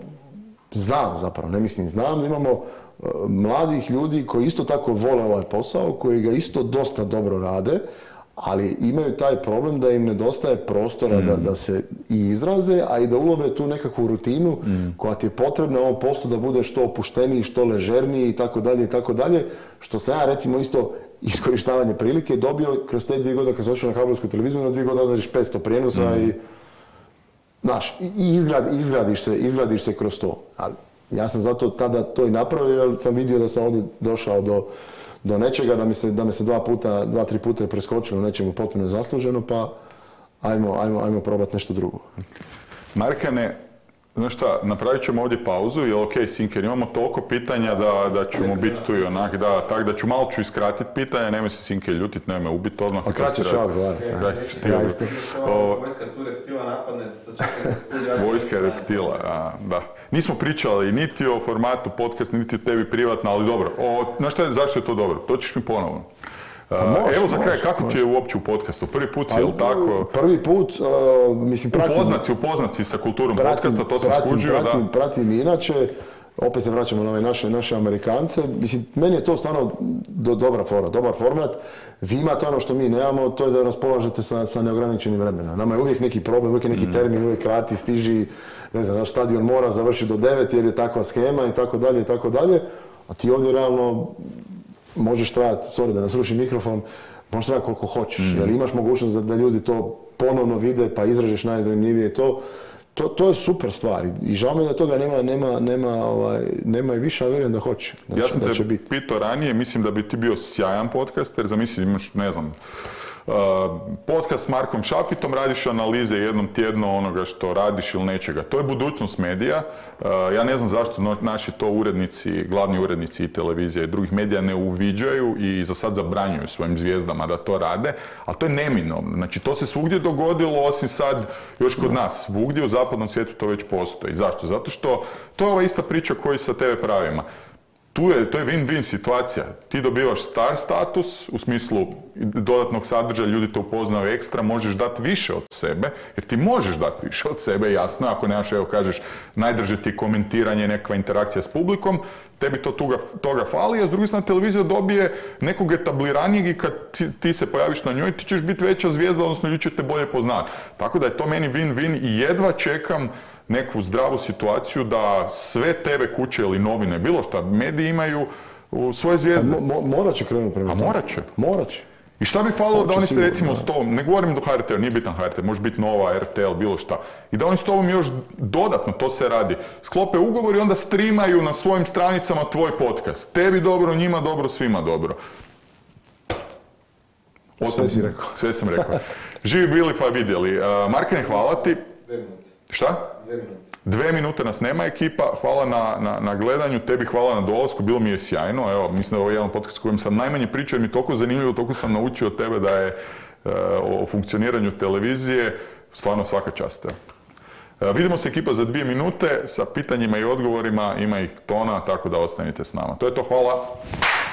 S3: znam da imamo mladih ljudi koji isto tako vole ovaj posao, koji ga isto dosta dobro rade, ali imaju taj problem da im nedostaje prostora da se i izraze, a i da ulove tu nekakvu rutinu koja ti je potrebna u ovom poslu da bude što opušteniji, što ležerniji i tako dalje, što sam ja recimo isto iskorištavanje prilike dobio kroz te 2 godine kad sam otišao na kabelsku televiziju, na 2 godine odrediš 500 prijenosa i znaš, i izgradiš se kroz to. Ali ja sam zato tada to i napravio, jer sam vidio da sam ovdje došao do nečega, da me se 2-3 puta preskočilo nečemu potpuno zasluženo, pa ajmo probati nešto drugo.
S1: Markane, znaš šta, napravit ćemo ovdje pauzu, jel ok, Sinker, imamo toliko pitanja da ćemo biti tu i onak, tako da ću malo iskratiti pitanja, nemoj se Sinker ljutit, nemoj me ubiti odmah.
S3: A kraće ću odgovarati.
S2: Vojska tu reptila napadne sa čekanjem studija.
S1: Vojska reptila, da. Nismo pričali niti o formatu podcast, niti o tebi privatno, ali dobro. Znaš šta, zašto je to dobro? To ćeš mi ponovno. Evo za kraj, kako ti je uopće u podcastu? Prvi put si, jel tako?
S3: Prvi put, mislim,
S1: Upoznat si sa kulturom podcasta, to sam skužio, da.
S3: Pratim inače, opet se vraćamo na ove naše Amerikance. Mislim, meni je to stvarno dobar format. Vi imate ono što mi nemamo, to je da raspolažete sa neograničenim vremena. Nama je uvijek neki problem, uvijek je neki termin, uvijek krati, stiži, ne znam, naš stadion mora završiti do 9 jer je takva schema i tako dalje. A ti ovdje realno možeš trajati, sorry da nas ruši mikrofon, možeš trajati koliko hoćeš, jer imaš mogućnost da ljudi to ponovno vide pa izražeš najzanimljivije to je super stvar i žao mi da toga nema i više, ali vjerujem da hoće.
S1: Ja sam te pitao ranije, mislim da bi ti bio sjajan podcaster, zamisli imaš, ne znam, podcast s Markom Šapitom, radiš analize jednom tjedno onoga što radiš ili nečega. To je budućnost medija. Ja ne znam zašto naši to urednici, glavni urednici i televizije i drugih medija ne uviđaju i za sad zabranjuju svojim zvijezdama da to rade, ali to je neminovno. Znači, to se svugdje dogodilo, osim sad još kod nas. Svugdje u zapadnom svijetu to već postoji. Zašto? Zato što to je ova ista priča koju sa TV pravima. To je win-win situacija. Ti dobivaš star status, u smislu dodatnog sadržaja, ljudi te upoznaju ekstra, možeš dati više od sebe, jer ti možeš dati više od sebe, jasno, ako nemaš, evo kažeš, najdrže ti komentiranje, nekakva interakcija s publikom, tebi to toga fali, a s druge strane televizija dobije nekog etabliranijeg i kad ti se pojaviš na njoj, ti ćeš biti veća zvijezda, odnosno ljudi će te bolje poznati. Tako da je to meni win-win i jedva čekam neku zdravu situaciju da sve TV kuće ili novine, bilo šta, mediji imaju svoje zvijezde.
S3: Morat će krenuti prema tome.
S1: Morat će. I šta bi falilo da oni se recimo s tobom, ne govorim do HRT-a, nije bitan HRT, može biti Nova, RTL, bilo šta, i da oni s tobom još dodatno, to se radi, sklope ugovor i onda streamaju na svojim stranicama tvoj podcast. Tebi dobro, njima dobro, svima dobro.
S3: Sve si rekao.
S1: Sve sam rekao. Živi bili pa vidjeli. Markine, hvala ti.
S2: 2 minute.
S1: Šta?
S2: 2 minute.
S1: 2 minute nas nema ekipa, hvala na gledanju, tebi hvala na dolasku, bilo mi je sjajno, evo, mislim da je ovo jedan podcast s kojim sam najmanje pričao, jer mi je toliko zanimljivo, toliko sam naučio od tebe da je o funkcioniranju televizije, stvarno svaka čast. Vidimo se ekipa za 2 minute sa pitanjima i odgovorima, ima ih tona, tako da ostanite s nama. To je to, hvala.